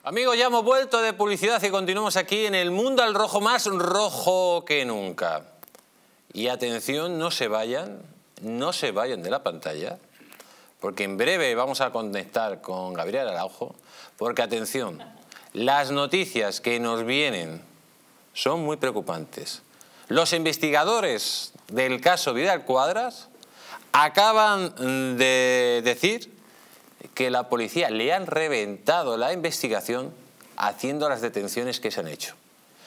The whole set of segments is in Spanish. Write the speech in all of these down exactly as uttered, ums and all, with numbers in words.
Amigos, ya hemos vuelto de publicidad y continuamos aquí en el mundo al rojo, más rojo que nunca. Y atención, no se vayan, no se vayan de la pantalla, porque en breve vamos a conectar con Gabriel Araujo, porque atención, las noticias que nos vienen son muy preocupantes. Los investigadores del caso Vidal Quadras acaban de decir que la policía le han reventado la investigación haciendo las detenciones que se han hecho.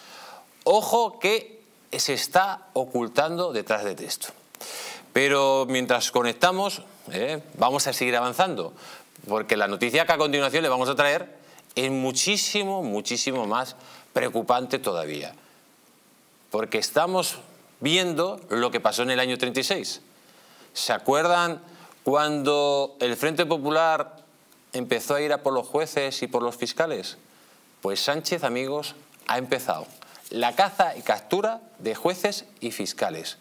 Ojo que se está ocultando detrás de esto. Pero mientras conectamos, eh, vamos a seguir avanzando, porque la noticia que a continuación le vamos a traer es muchísimo, muchísimo más preocupante todavía. Porque estamos viendo lo que pasó en el año treinta y seis. ¿Se acuerdan cuando el Frente Popular empezó a ir a por los jueces y por los fiscales? Pues Sánchez, amigos, ha empezado la caza y captura de jueces y fiscales.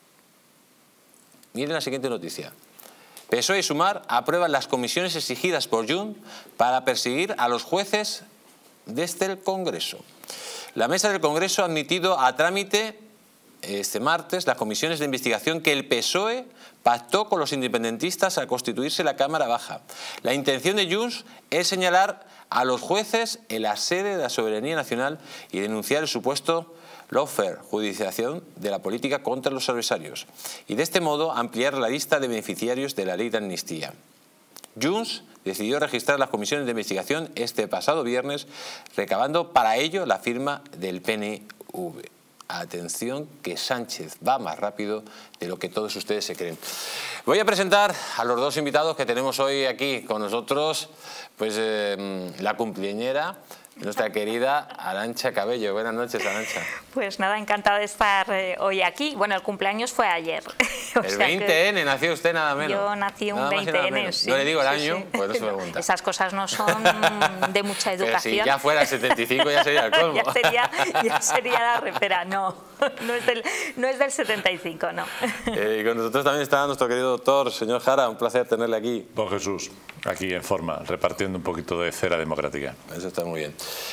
Miren la siguiente noticia. P S O E y Sumar aprueban las comisiones exigidas por Junts para perseguir a los jueces desde el Congreso. La Mesa del Congreso ha admitido a trámite este martes las comisiones de investigación que el P S O E pactó con los independentistas al constituirse la Cámara Baja. La intención de Junts es señalar a los jueces en la sede de la soberanía nacional y denunciar el supuesto lawfare, judicialización de la política contra los adversarios, y de este modo ampliar la lista de beneficiarios de la ley de amnistía. Junts decidió registrar las comisiones de investigación este pasado viernes, recabando para ello la firma del P N V. Atención, que Sánchez va más rápido de lo que todos ustedes se creen. Voy a presentar a los dos invitados que tenemos hoy aquí con nosotros, pues eh, la cumpleañera, nuestra querida Arantxa Cabello. Buenas noches, Arantxa. Pues nada, encantada de estar eh, hoy aquí. Bueno, el cumpleaños fue ayer. O el sea veinte ene, nació usted nada menos. Yo nací un veinte ene, sí. No le digo el sí, año, sí. pues no se pregunta. Esas cosas no son de mucha educación. Pero si ya fuera el setenta y cinco ya sería el colmo. ya, sería, ya sería la repera, no. No es del, no es del setenta y cinco, no. Eh, y con nosotros también está nuestro querido doctor, señor Jara, un placer tenerle aquí. Don Jesús, aquí en forma, repartiendo un poquito de cera democrática. Eso está muy bien.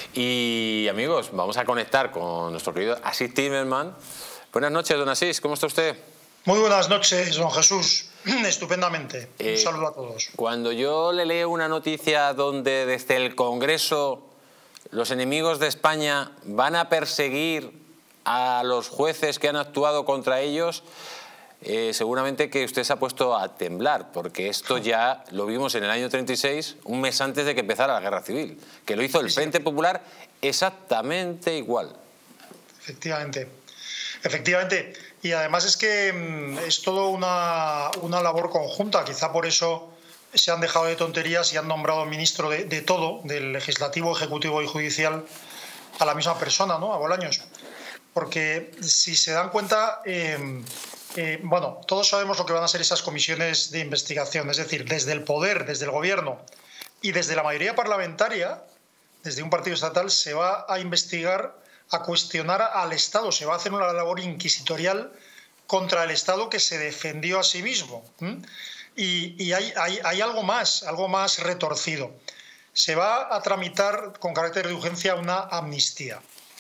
Y amigos, vamos a conectar con nuestro querido Asís Timerman. Buenas noches, don Asís, ¿cómo está usted? Muy buenas noches, don Jesús. Estupendamente. Un Eh, saludo a todos. Cuando yo le leo una noticia donde desde el Congreso los enemigos de España van a perseguir a los jueces que han actuado contra ellos, eh, seguramente que usted se ha puesto a temblar, porque esto ya lo vimos en el año treinta y seis, un mes antes de que empezara la Guerra Civil, que lo hizo el Frente Popular exactamente igual. Efectivamente. Efectivamente. Y además es que es todo una, una labor conjunta. Quizá por eso se han dejado de tonterías y han nombrado ministro de, de todo, del legislativo, ejecutivo y judicial, a la misma persona, ¿no? A Bolaños. Porque si se dan cuenta, eh, eh, bueno, todos sabemos lo que van a ser esas comisiones de investigación. Es decir, desde el poder, desde el gobierno y desde la mayoría parlamentaria, desde un partido estatal, se va a investigar, a cuestionar al Estado. Se va a hacer una labor inquisitorial contra el Estado que se defendió a sí mismo. ¿Mm? Y, y hay, hay, hay algo más, algo más retorcido. Se va a tramitar con carácter de urgencia una amnistía,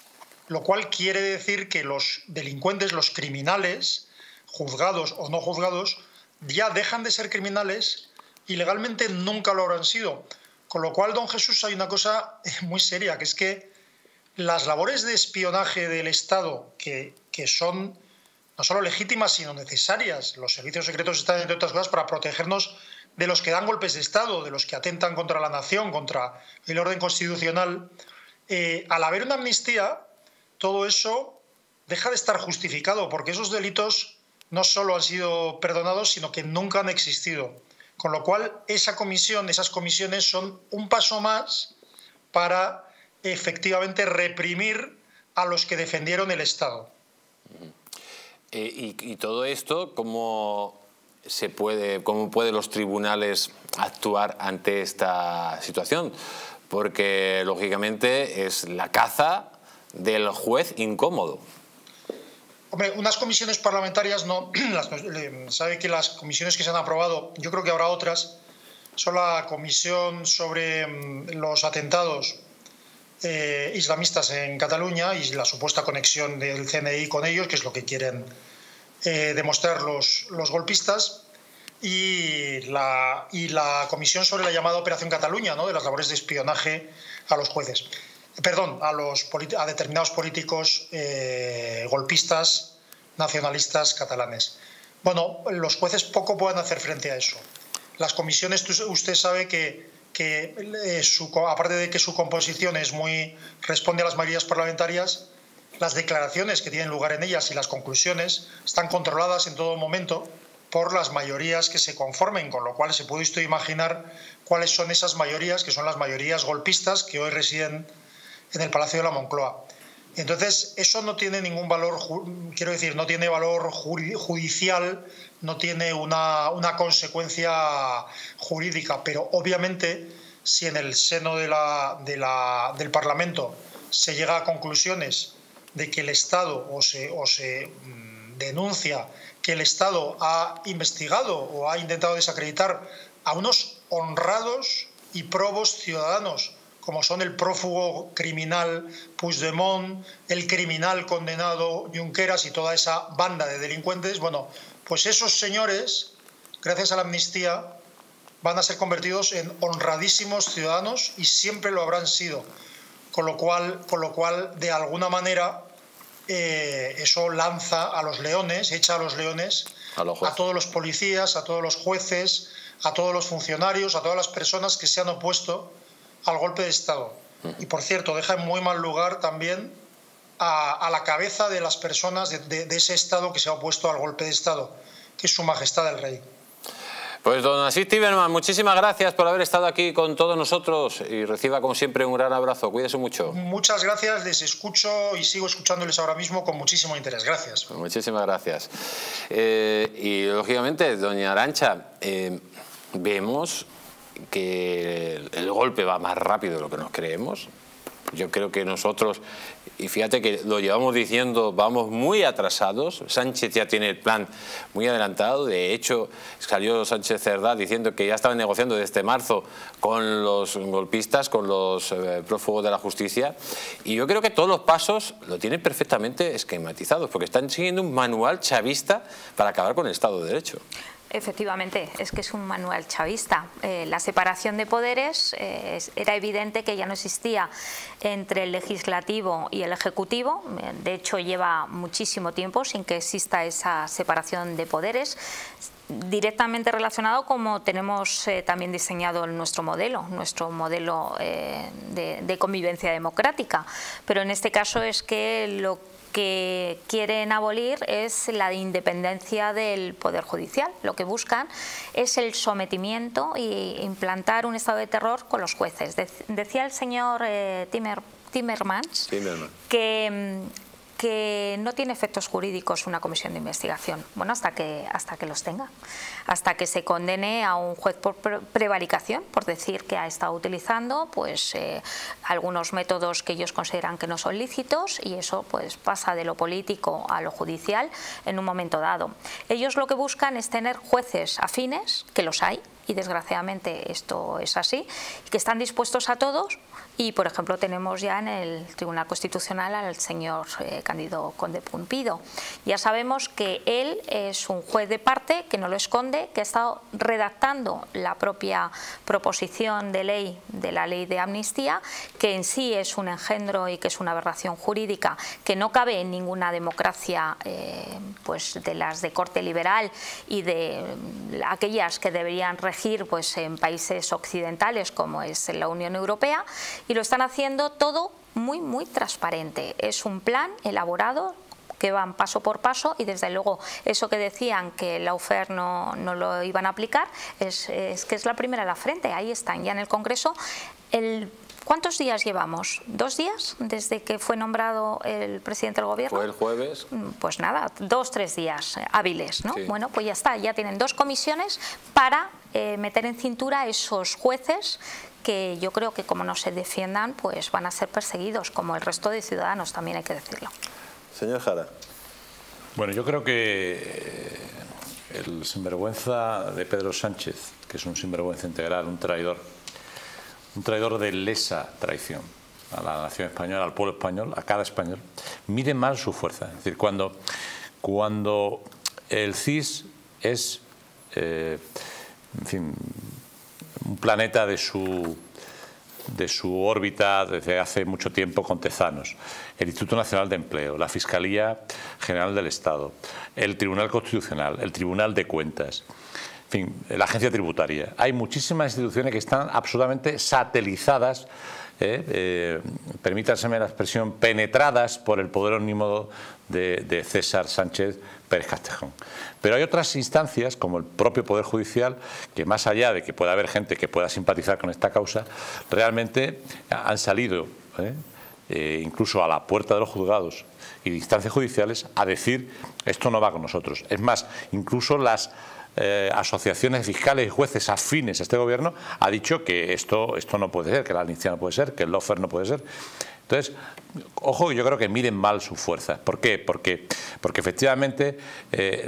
lo cual quiere decir que los delincuentes, los criminales, juzgados o no juzgados, ya dejan de ser criminales y legalmente nunca lo habrán sido. Con lo cual, don Jesús, hay una cosa muy seria, que es que las labores de espionaje del Estado, que, que son no solo legítimas, sino necesarias, los servicios secretos están, entre otras cosas, para protegernos de los que dan golpes de Estado, de los que atentan contra la nación, contra el orden constitucional, eh, al haber una amnistía, todo eso deja de estar justificado, porque esos delitos no solo han sido perdonados, sino que nunca han existido. Con lo cual, esa comisión, esas comisiones son un paso más para efectivamente reprimir a los que defendieron el Estado. Eh, y, y todo esto, ¿cómo se puede, cómo pueden los tribunales actuar ante esta situación? Porque, lógicamente, es la caza del juez incómodo. Hombre, unas comisiones parlamentarias no... Las, sabe que las comisiones que se han aprobado, yo creo que habrá otras, son la comisión sobre los atentados eh, islamistas en Cataluña y la supuesta conexión del C N I con ellos, que es lo que quieren eh, demostrar los, los golpistas. Y la, y la comisión sobre la llamada Operación Cataluña, ¿no?, de las labores de espionaje a los jueces, perdón, a, los, a determinados políticos eh, golpistas, nacionalistas catalanes. Bueno, los jueces poco pueden hacer frente a eso. Las comisiones, usted sabe que, que eh, su, aparte de que su composición es muy, responde a las mayorías parlamentarias, las declaraciones que tienen lugar en ellas y las conclusiones están controladas en todo momento por las mayorías que se conformen, con lo cual se puede usted imaginar cuáles son esas mayorías, que son las mayorías golpistas que hoy residen en el Palacio de la Moncloa. Entonces, eso no tiene ningún valor, quiero decir, no tiene valor judicial, no tiene una, una consecuencia jurídica, pero obviamente si en el seno de la, de la, del Parlamento se llega a conclusiones de que el Estado o se, o se mmm, denuncia que el Estado ha investigado o ha intentado desacreditar a unos honrados y probos ciudadanos, como son el prófugo criminal Puigdemont, el criminal condenado Junqueras y toda esa banda de delincuentes, bueno, pues esos señores, gracias a la amnistía, van a ser convertidos en honradísimos ciudadanos y siempre lo habrán sido. Con lo cual, con lo cual de alguna manera, Eh, eso lanza a los leones, echa a los leones a, a todos los policías, a todos los jueces, a todos los funcionarios, a todas las personas que se han opuesto al golpe de Estado. Y por cierto, deja en muy mal lugar también a, a la cabeza de las personas de, de, de ese Estado que se ha opuesto al golpe de Estado, que es Su Majestad el Rey. Pues don Asís Tiberman, muchísimas gracias por haber estado aquí con todos nosotros y reciba como siempre un gran abrazo. Cuídese mucho. Muchas gracias, les escucho y sigo escuchándoles ahora mismo con muchísimo interés. Gracias. Muchísimas gracias. Eh, y lógicamente, doña Arantxa, eh, vemos que el golpe va más rápido de lo que nos creemos. Yo creo que nosotros, y fíjate que lo llevamos diciendo, vamos muy atrasados. Sánchez ya tiene el plan muy adelantado. De hecho, salió Sánchez Cerdá diciendo que ya estaban negociando desde marzo con los golpistas, con los eh, prófugos de la justicia. Y yo creo que todos los pasos lo tienen perfectamente esquematizados, porque están siguiendo un manual chavista para acabar con el Estado de Derecho. Efectivamente, es que es un manual chavista. Eh, la separación de poderes, eh, era evidente que ya no existía entre el legislativo y el ejecutivo. De hecho, lleva muchísimo tiempo sin que exista esa separación de poderes, directamente relacionado como tenemos eh, también diseñado nuestro modelo, nuestro modelo eh, de, de convivencia democrática. Pero en este caso es que lo que que quieren abolir es la independencia del Poder Judicial. Lo que buscan es el sometimiento e implantar un estado de terror con los jueces. De decía el señor eh, Timmer, Timmermans Timmermans. que... que no tiene efectos jurídicos una comisión de investigación. Bueno, hasta que, hasta que los tenga, hasta que se condene a un juez por prevaricación, por decir que ha estado utilizando pues, eh, algunos métodos que ellos consideran que no son lícitos, y eso pues, pasa de lo político a lo judicial en un momento dado. Ellos lo que buscan es tener jueces afines, que los hay, y desgraciadamente esto es así, que están dispuestos a todos. Y, por ejemplo, tenemos ya en el Tribunal Constitucional al señor eh, Cándido Conde Pumpido. Ya sabemos que él es un juez de parte, que no lo esconde, que ha estado redactando la propia proposición de ley de la ley de amnistía, que en sí es un engendro y que es una aberración jurídica que no cabe en ninguna democracia eh, pues de las de corte liberal y de aquellas que deberían regir pues, en países occidentales como es la Unión Europea. Y lo están haciendo todo muy, muy transparente. Es un plan elaborado que van paso por paso, y desde luego eso que decían que el lawfare no, no lo iban a aplicar, es, es que es la primera a la frente. Ahí están ya en el Congreso. El, ¿Cuántos días llevamos? ¿Dos días desde que fue nombrado el presidente del gobierno? Fue el jueves. Pues nada, dos, tres días hábiles, ¿no? Sí. Bueno, pues ya está, ya tienen dos comisiones para eh, meter en cintura a esos jueces que yo creo que como no se defiendan, pues van a ser perseguidos, como el resto de ciudadanos, también hay que decirlo. Señor Jara. Bueno, yo creo que el sinvergüenza de Pedro Sánchez, que es un sinvergüenza integral, un traidor, un traidor de lesa traición a la nación española, al pueblo español, a cada español, miden mal su fuerza. Es decir, cuando, cuando el C I S es, eh, en fin, un planeta de su, de su órbita desde hace mucho tiempo con Tezanos, el Instituto Nacional de Empleo, la Fiscalía General del Estado, el Tribunal Constitucional, el Tribunal de Cuentas, en fin, la Agencia Tributaria. Hay muchísimas instituciones que están absolutamente satelizadas, eh, eh, permítanseme la expresión, penetradas por el poder omnímodo de, de César Sánchez Pérez Castejón. Pero hay otras instancias, como el propio Poder Judicial, que más allá de que pueda haber gente que pueda simpatizar con esta causa, realmente han salido, eh, eh, incluso a la puerta de los juzgados y de instancias judiciales, a decir esto no va con nosotros. Es más, incluso las Eh, asociaciones fiscales y jueces afines a este gobierno ha dicho que esto, esto no puede ser, que la amnistía no puede ser, que el lawfare no puede ser. Entonces, ojo, yo creo que miren mal sus fuerzas. ¿Por qué? Porque, porque efectivamente eh,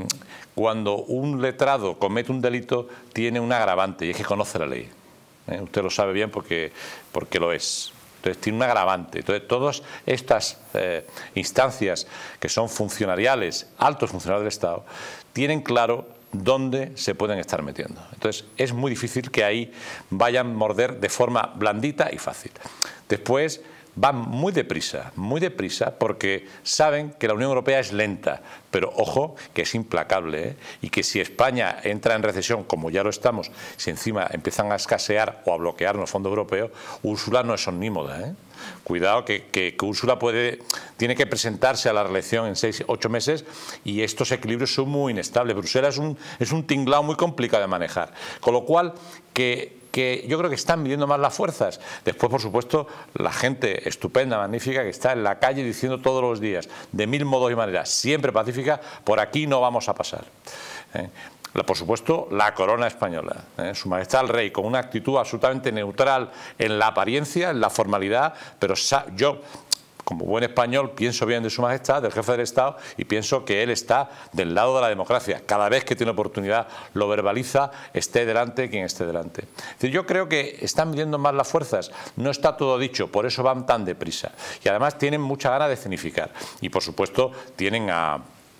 cuando un letrado comete un delito tiene un agravante y es que conoce la ley. ¿Eh? Usted lo sabe bien porque, porque lo es. Entonces tiene un agravante. Entonces todas estas eh, instancias que son funcionariales, altos funcionarios del Estado, tienen claro dónde se pueden estar metiendo. Entonces es muy difícil que ahí vayan a morder de forma blandita y fácil. Después van muy deprisa, muy deprisa porque saben que la Unión Europea es lenta, pero ojo que es implacable, ¿eh? Y que si España entra en recesión, como ya lo estamos, si encima empiezan a escasear o a bloquear los fondos europeos, Úrsula no es omnímoda, ¿eh? Cuidado que, que, que Úrsula puede, tiene que presentarse a la reelección en seis, ocho meses y estos equilibrios son muy inestables. Bruselas es un, es un tinglao muy complicado de manejar, con lo cual que que yo creo que están midiendo más las fuerzas. Después, por supuesto, la gente estupenda, magnífica, que está en la calle diciendo todos los días, de mil modos y maneras, siempre pacífica, por aquí no vamos a pasar. ¿Eh? Por supuesto, la corona española, ¿eh? Su Majestad el Rey, con una actitud absolutamente neutral en la apariencia, en la formalidad, pero yo, como buen español, pienso bien de Su Majestad, del jefe del Estado, y pienso que él está del lado de la democracia. Cada vez que tiene oportunidad lo verbaliza, esté delante quien esté delante. Es decir, yo creo que están midiendo más las fuerzas. No está todo dicho, por eso van tan deprisa. Y además tienen mucha gana de escenificar. Y por supuesto tienen a...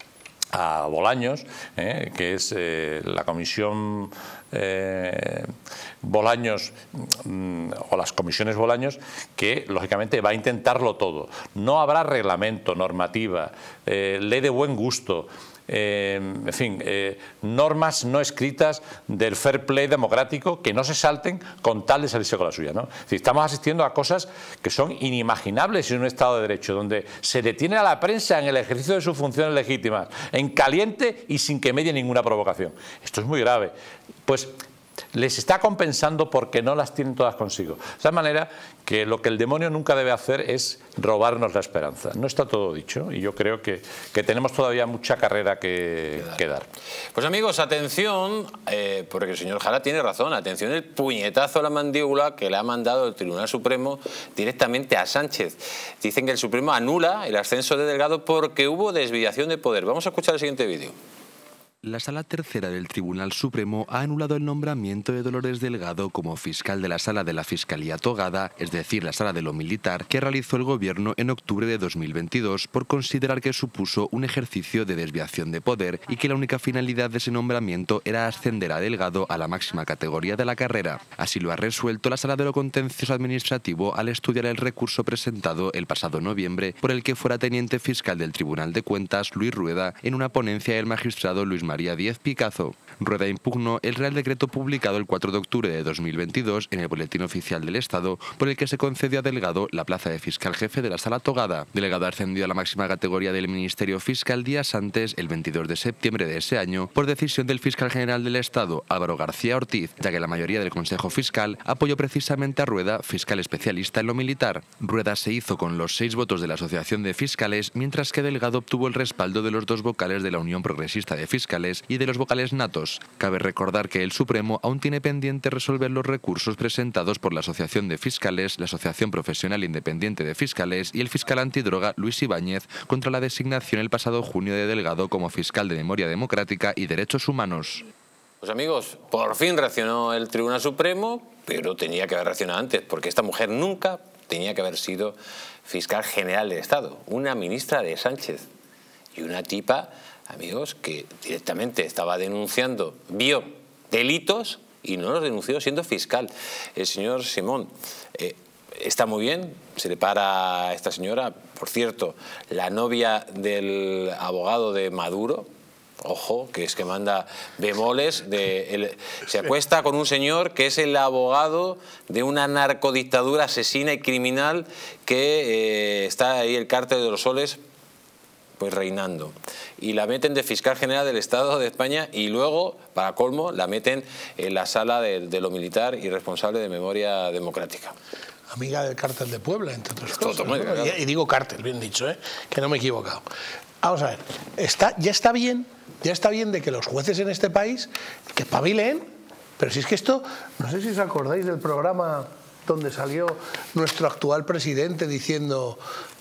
a Bolaños, eh, que es eh, la comisión eh, Bolaños mm, o las comisiones Bolaños, que lógicamente va a intentarlo todo. No habrá reglamento, normativa, eh, ley de buen gusto, Eh, en fin, eh, normas no escritas del fair play democrático que no se salten con tal de salirse con la suya, ¿no? Es decir, estamos asistiendo a cosas que son inimaginables en un Estado de Derecho, donde se detiene a la prensa en el ejercicio de sus funciones legítimas, en caliente y sin que medie ninguna provocación. Esto es muy grave. Pues les está compensando porque no las tienen todas consigo. De tal manera que lo que el demonio nunca debe hacer es robarnos la esperanza. No está todo dicho y yo creo que, que tenemos todavía mucha carrera que, que dar. Pues amigos, atención, eh, porque el señor Jara tiene razón, atención el puñetazo a la mandíbula que le ha mandado el Tribunal Supremo directamente a Sánchez. Dicen que el Supremo anula el ascenso de Delgado porque hubo desviación de poder. Vamos a escuchar el siguiente vídeo. La Sala Tercera del Tribunal Supremo ha anulado el nombramiento de Dolores Delgado como fiscal de la Sala de la Fiscalía Togada, es decir, la Sala de lo Militar, que realizó el Gobierno en octubre de dos mil veintidós por considerar que supuso un ejercicio de desviación de poder y que la única finalidad de ese nombramiento era ascender a Delgado a la máxima categoría de la carrera. Así lo ha resuelto la Sala de lo Contencioso Administrativo al estudiar el recurso presentado el pasado noviembre por el que fuera teniente fiscal del Tribunal de Cuentas, Luis Rueda, en una ponencia del magistrado Luis María Díez Picazo. Rueda impugnó el Real Decreto publicado el cuatro de octubre de dos mil veintidós en el Boletín Oficial del Estado, por el que se concedió a Delgado la plaza de fiscal jefe de la Sala Togada. Delgado ascendió a la máxima categoría del Ministerio Fiscal días antes, el veintidós de septiembre de ese año, por decisión del fiscal general del Estado, Álvaro García Ortiz, ya que la mayoría del Consejo Fiscal apoyó precisamente a Rueda, fiscal especialista en lo militar. Rueda se hizo con los seis votos de la Asociación de Fiscales, mientras que Delgado obtuvo el respaldo de los dos vocales de la Unión Progresista de Fiscales y de los vocales natos. Cabe recordar que el Supremo aún tiene pendiente resolver los recursos presentados por la Asociación de Fiscales, la Asociación Profesional Independiente de Fiscales y el fiscal antidroga Luis Ibáñez contra la designación el pasado junio de Delgado como fiscal de Memoria Democrática y Derechos Humanos. Pues amigos, por fin reaccionó el Tribunal Supremo, pero tenía que haber reaccionado antes, porque esta mujer nunca tenía que haber sido fiscal general del Estado, una ministra de Sánchez y una tipa, amigos, que directamente estaba denunciando, vio delitos y no los denunció siendo fiscal. El señor Simón eh, está muy bien, se le para a esta señora, por cierto, la novia del abogado de Maduro. Ojo, que es que manda bemoles, de el, se acuesta con un señor que es el abogado de una narcodictadura asesina y criminal que eh, está ahí, el cártel de los soles, pues reinando. Y la meten de fiscal general del Estado de España y luego, para colmo, la meten en la sala de, de lo militar y responsable de memoria democrática. Amiga del cártel de Puebla, entre otras cosas. Todo, ¿no? Claro. Y, y digo cártel, bien dicho, ¿eh? Que no me he equivocado. Vamos a ver, está, ya está bien, ya está bien de que los jueces en este país que espabilen, pero si es que esto, no sé si os acordáis del programa donde salió nuestro actual presidente diciendo,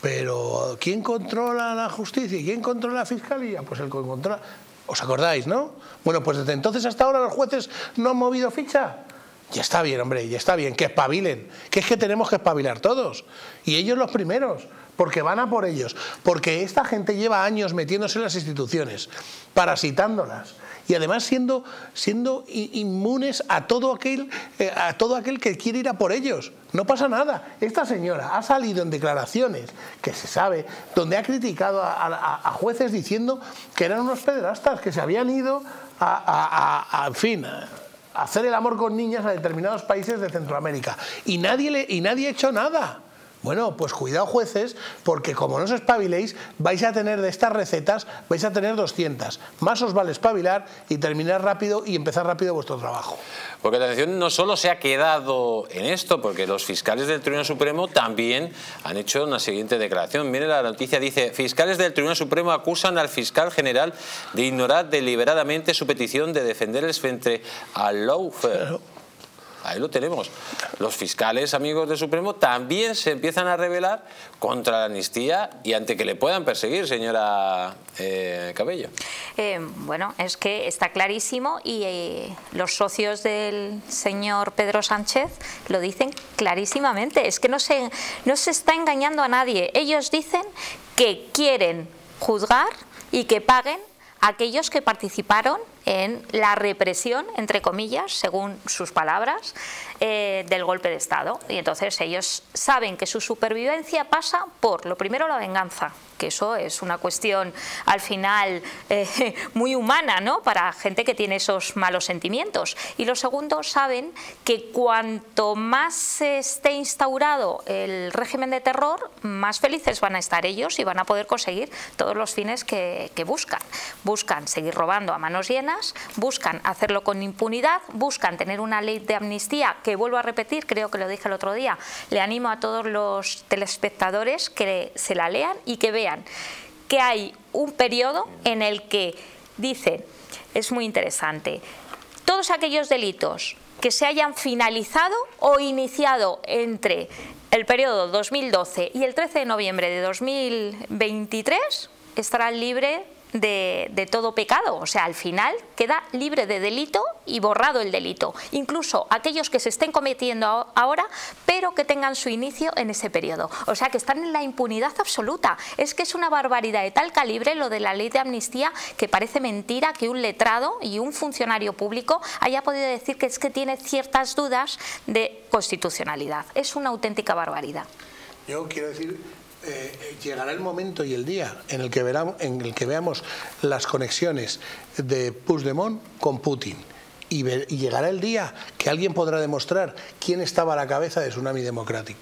pero ¿quién controla la justicia y quién controla la fiscalía? Pues el que controla. ¿Os acordáis, no? Bueno, pues desde entonces hasta ahora los jueces no han movido ficha. Ya está bien, hombre, ya está bien, que espabilen, que es que tenemos que espabilar todos, y ellos los primeros, porque van a por ellos, porque esta gente lleva años metiéndose en las instituciones, parasitándolas, y además siendo, siendo inmunes a todo, aquel, eh, a todo aquel que quiere ir a por ellos. No pasa nada. Esta señora ha salido en declaraciones, que se sabe, donde ha criticado a, a, a jueces diciendo que eran unos pederastas, que se habían ido a, a, a, a en fin... A, hacer el amor con niñas a determinados países de Centroamérica y nadie, le, y nadie ha hecho nada. Bueno, pues cuidado jueces, porque como no os espabiléis, vais a tener de estas recetas, vais a tener doscientas. Más os vale espabilar y terminar rápido y empezar rápido vuestro trabajo. Porque la atención no solo se ha quedado en esto, porque los fiscales del Tribunal Supremo también han hecho una siguiente declaración. Mire, la noticia dice: fiscales del Tribunal Supremo acusan al fiscal general de ignorar deliberadamente su petición de defenderles frente al lawfare. Ahí lo tenemos. Los fiscales, amigos del Supremo, también se empiezan a rebelar contra la amnistía y ante que le puedan perseguir, señora eh, Cabello. Eh, bueno, es que está clarísimo y eh, los socios del señor Pedro Sánchez lo dicen clarísimamente. Es que no se, no se está engañando a nadie. Ellos dicen que quieren juzgar y que paguen a aquellos que participaron en la represión, entre comillas, según sus palabras, eh, del golpe de Estado. Y entonces ellos saben que su supervivencia pasa por, lo primero, la venganza, que eso es una cuestión al final eh, muy humana, ¿no?, para gente que tiene esos malos sentimientos. Y lo segundo, saben que cuanto más esté instaurado el régimen de terror, más felices van a estar ellos y van a poder conseguir todos los fines que, que buscan. Buscan seguir robando a manos llenas, buscan hacerlo con impunidad, buscan tener una ley de amnistía que, vuelvo a repetir, creo que lo dije el otro día, le animo a todos los telespectadores que se la lean y que vean que hay un periodo en el que dicen, es muy interesante, todos aquellos delitos que se hayan finalizado o iniciado entre el periodo dos mil doce y el trece de noviembre de dos mil veintitrés estarán libres De, de todo pecado, o sea, al final queda libre de delito y borrado el delito, incluso aquellos que se estén cometiendo ahora, pero que tengan su inicio en ese periodo, o sea, que están en la impunidad absoluta. Es que es una barbaridad de tal calibre lo de la ley de amnistía que parece mentira que un letrado y un funcionario público haya podido decir que es que tiene ciertas dudas de constitucionalidad. Es una auténtica barbaridad. Yo quiero decir... Eh, llegará el momento y el día en el que veramos, en el que veamos las conexiones de Puigdemont con Putin y, ver, y llegará el día que alguien podrá demostrar quién estaba a la cabeza de Tsunami Democratic,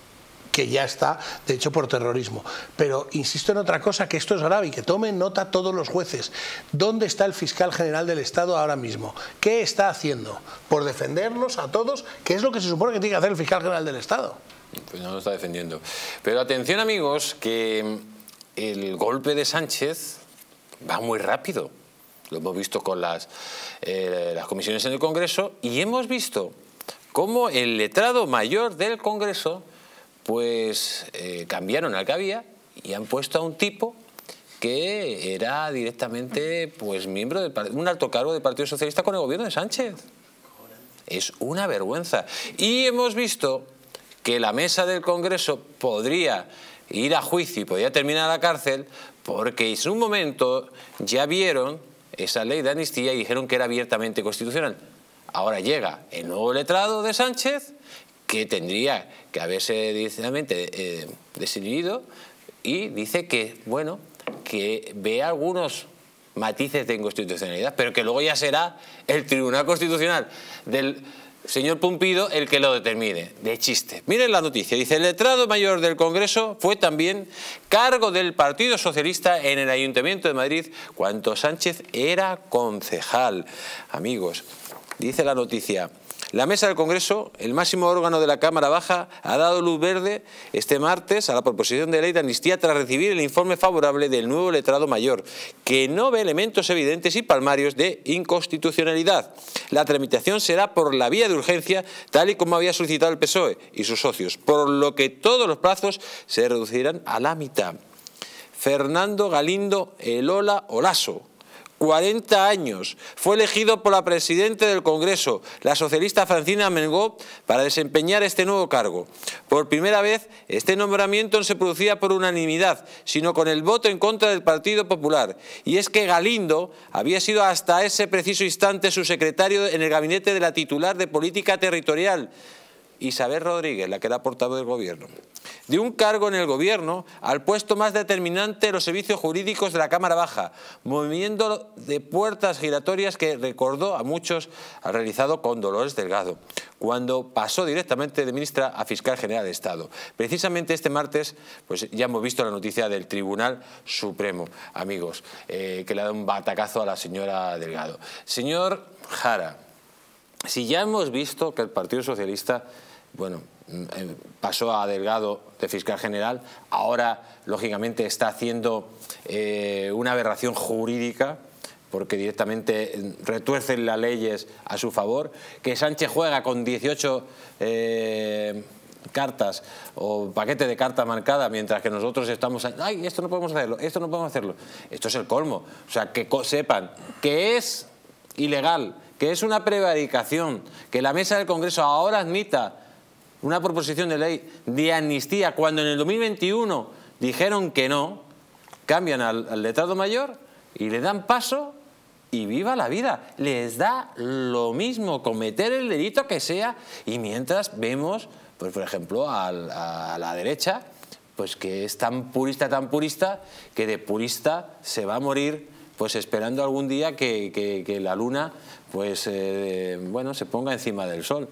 que ya está, de hecho, por terrorismo. Pero insisto en otra cosa, que esto es grave y que tomen nota todos los jueces. ¿Dónde está el fiscal general del Estado ahora mismo? ¿Qué está haciendo por defendernos a todos? ¿Qué es lo que se supone que tiene que hacer el fiscal general del Estado? Pues no lo está defendiendo. Pero atención, amigos, que el golpe de Sánchez va muy rápido. Lo hemos visto con las, eh, las comisiones en el Congreso y hemos visto cómo el letrado mayor del Congreso pues eh, cambiaron al que había y han puesto a un tipo que era directamente pues miembro de un alto cargo del Partido Socialista con el gobierno de Sánchez. Es una vergüenza. Y hemos visto que la mesa del Congreso podría ir a juicio y podría terminar a la cárcel, porque en un momento ya vieron esa ley de amnistía y dijeron que era abiertamente constitucional. Ahora llega el nuevo letrado de Sánchez, que tendría que haberse directamente eh, desinhibido, y dice que, bueno, que ve algunos matices de inconstitucionalidad, pero que luego ya será el Tribunal Constitucional del señor Pumpido el que lo determine. De chiste. Miren la noticia. Dice: el letrado mayor del Congreso fue también cargo del Partido Socialista en el Ayuntamiento de Madrid cuando Sánchez era concejal. Amigos, dice la noticia: la Mesa del Congreso, el máximo órgano de la Cámara Baja, ha dado luz verde este martes a la proposición de ley de amnistía tras recibir el informe favorable del nuevo letrado mayor, que no ve elementos evidentes y palmarios de inconstitucionalidad. La tramitación será por la vía de urgencia, tal y como había solicitado el P S O E y sus socios, por lo que todos los plazos se reducirán a la mitad. Fernando Galindo Elola Olaso, cuarenta años, fue elegido por la presidenta del Congreso, la socialista Francina Armengol, para desempeñar este nuevo cargo. Por primera vez, este nombramiento no se producía por unanimidad, sino con el voto en contra del Partido Popular. Y es que Galindo había sido hasta ese preciso instante su secretario en el gabinete de la titular de Política Territorial, Isabel Rodríguez, la que era portavoz del Gobierno. De un cargo en el Gobierno al puesto más determinante de los servicios jurídicos de la Cámara Baja, movimiento de puertas giratorias que recordó a muchos ha realizado con Dolores Delgado, cuando pasó directamente de ministra a fiscal general de Estado. Precisamente este martes pues ya hemos visto la noticia del Tribunal Supremo, amigos, eh, que le ha dado un batacazo a la señora Delgado. Señor Jara, si ya hemos visto que el Partido Socialista, bueno, pasó a Delgado de fiscal general, ahora lógicamente está haciendo eh, una aberración jurídica, porque directamente retuercen las leyes a su favor, que Sánchez juega con dieciocho eh, cartas o paquete de cartas marcadas, mientras que nosotros estamos, ay, esto no podemos hacerlo, esto no podemos hacerlo. Esto es el colmo. O sea, que sepan que es ilegal, que es una prevaricación, que la mesa del Congreso ahora admita una proposición de ley de amnistía cuando en el dos mil veintiuno dijeron que no, cambian al, al letrado mayor y le dan paso y viva la vida. Les da lo mismo cometer el delito que sea, y mientras vemos, pues por ejemplo, a, a, a la derecha, pues que es tan purista, tan purista, que de purista se va a morir pues esperando algún día que, que, que la luna pues eh, bueno, se ponga encima del sol.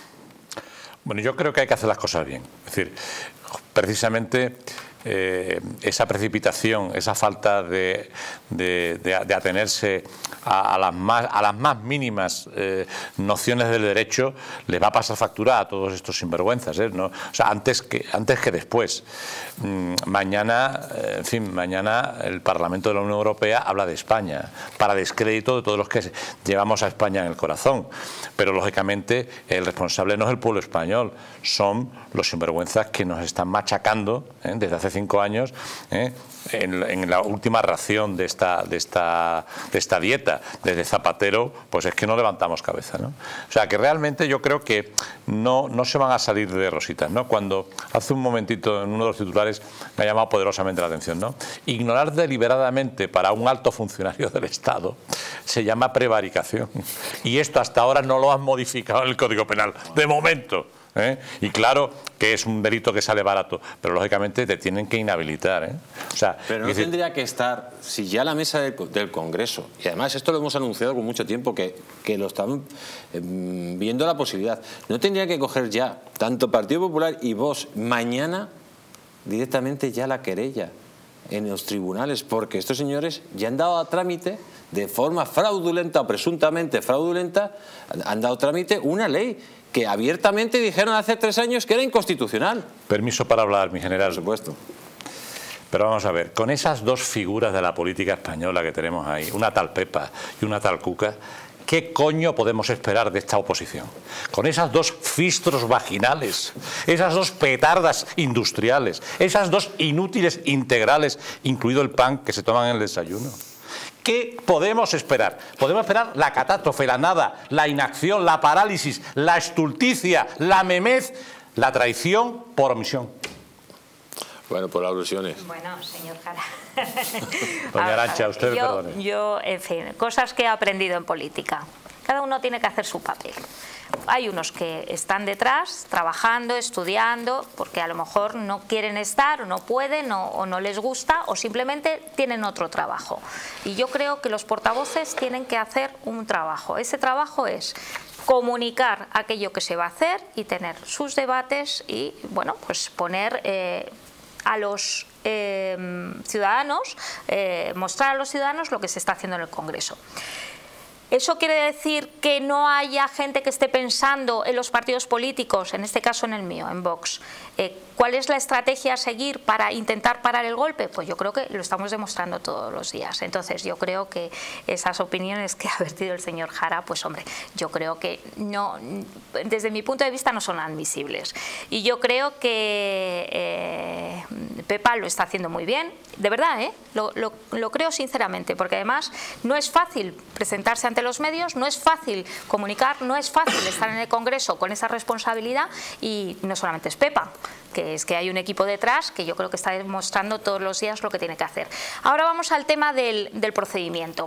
Bueno, yo creo que hay que hacer las cosas bien. Es decir, precisamente eh, esa precipitación, esa falta de, de, de, de atenerse a, a, las más, a las más mínimas eh, nociones del derecho, les va a pasar factura a todos estos sinvergüenzas, ¿eh? ¿No? O sea, antes que, antes que después. Mm, mañana, eh, en fin, mañana el Parlamento de la Unión Europea habla de España, para descrédito de todos los que llevamos a España en el corazón. Pero, lógicamente, el responsable no es el pueblo español, son los sinvergüenzas que nos están machacando ¿eh? desde hace cinco años ¿eh? en, en la última ración de esta, de, esta, de esta dieta. Desde Zapatero, pues es que no levantamos cabeza, ¿no? O sea, que realmente yo creo que no, no se van a salir de rositas, ¿no? Cuando hace un momentito en uno de los titulares me ha llamado poderosamente la atención, ¿no? Ignorar deliberadamente para un alto funcionario del Estado se llama prevaricación. Y esto hasta ahora no lo han modificado en el Código Penal, de momento. ¿Eh? Y claro que es un delito que sale barato, pero lógicamente te tienen que inhabilitar, ¿eh? O sea, pero no decir... tendría que estar, si ya la mesa del, del Congreso, y además esto lo hemos anunciado con mucho tiempo, que, que lo están eh, viendo la posibilidad, no tendría que coger ya tanto Partido Popular y Vox mañana directamente ya la querella en los tribunales, porque estos señores ya han dado a trámite de forma fraudulenta o presuntamente fraudulenta, han dado trámite una ley que abiertamente dijeron hace tres años que era inconstitucional. Permiso para hablar, mi general. Por supuesto. Pero vamos a ver, con esas dos figuras de la política española que tenemos ahí, una tal Pepa y una tal Cuca, ¿qué coño podemos esperar de esta oposición? Con esas dos fistros vaginales, esas dos petardas industriales, esas dos inútiles integrales, incluido el pan que se toman en el desayuno. ¿Qué podemos esperar? Podemos esperar la catástrofe, la nada, la inacción, la parálisis, la estulticia, la memez, la traición por omisión. Bueno, por alusiones. Bueno, señor Jara. Doña Arantxa, usted yo, perdone. yo, en fin, cosas que he aprendido en política. Cada uno tiene que hacer su papel. Hay unos que están detrás, trabajando, estudiando, porque a lo mejor no quieren estar o no pueden o, o no les gusta o simplemente tienen otro trabajo. Y yo creo que los portavoces tienen que hacer un trabajo. Ese trabajo es comunicar aquello que se va a hacer y tener sus debates y, bueno, pues poner eh, a los eh, ciudadanos, eh, mostrar a los ciudadanos lo que se está haciendo en el Congreso. ¿Eso quiere decir que no haya gente que esté pensando en los partidos políticos, en este caso en el mío, en Vox? Eh, ¿Cuál es la estrategia a seguir para intentar parar el golpe? Pues yo creo que lo estamos demostrando todos los días. Entonces yo creo que esas opiniones que ha vertido el señor Jara, pues hombre, yo creo que no, desde mi punto de vista no son admisibles. Y yo creo que eh, Pepa lo está haciendo muy bien, de verdad, ¿eh? lo, lo, lo creo sinceramente, porque además no es fácil presentarse ante los medios, no es fácil comunicar, no es fácil estar en el Congreso con esa responsabilidad y no solamente es Pepa, que es que hay un equipo detrás que yo creo que está demostrando todos los días lo que tiene que hacer. Ahora vamos al tema del, del procedimiento.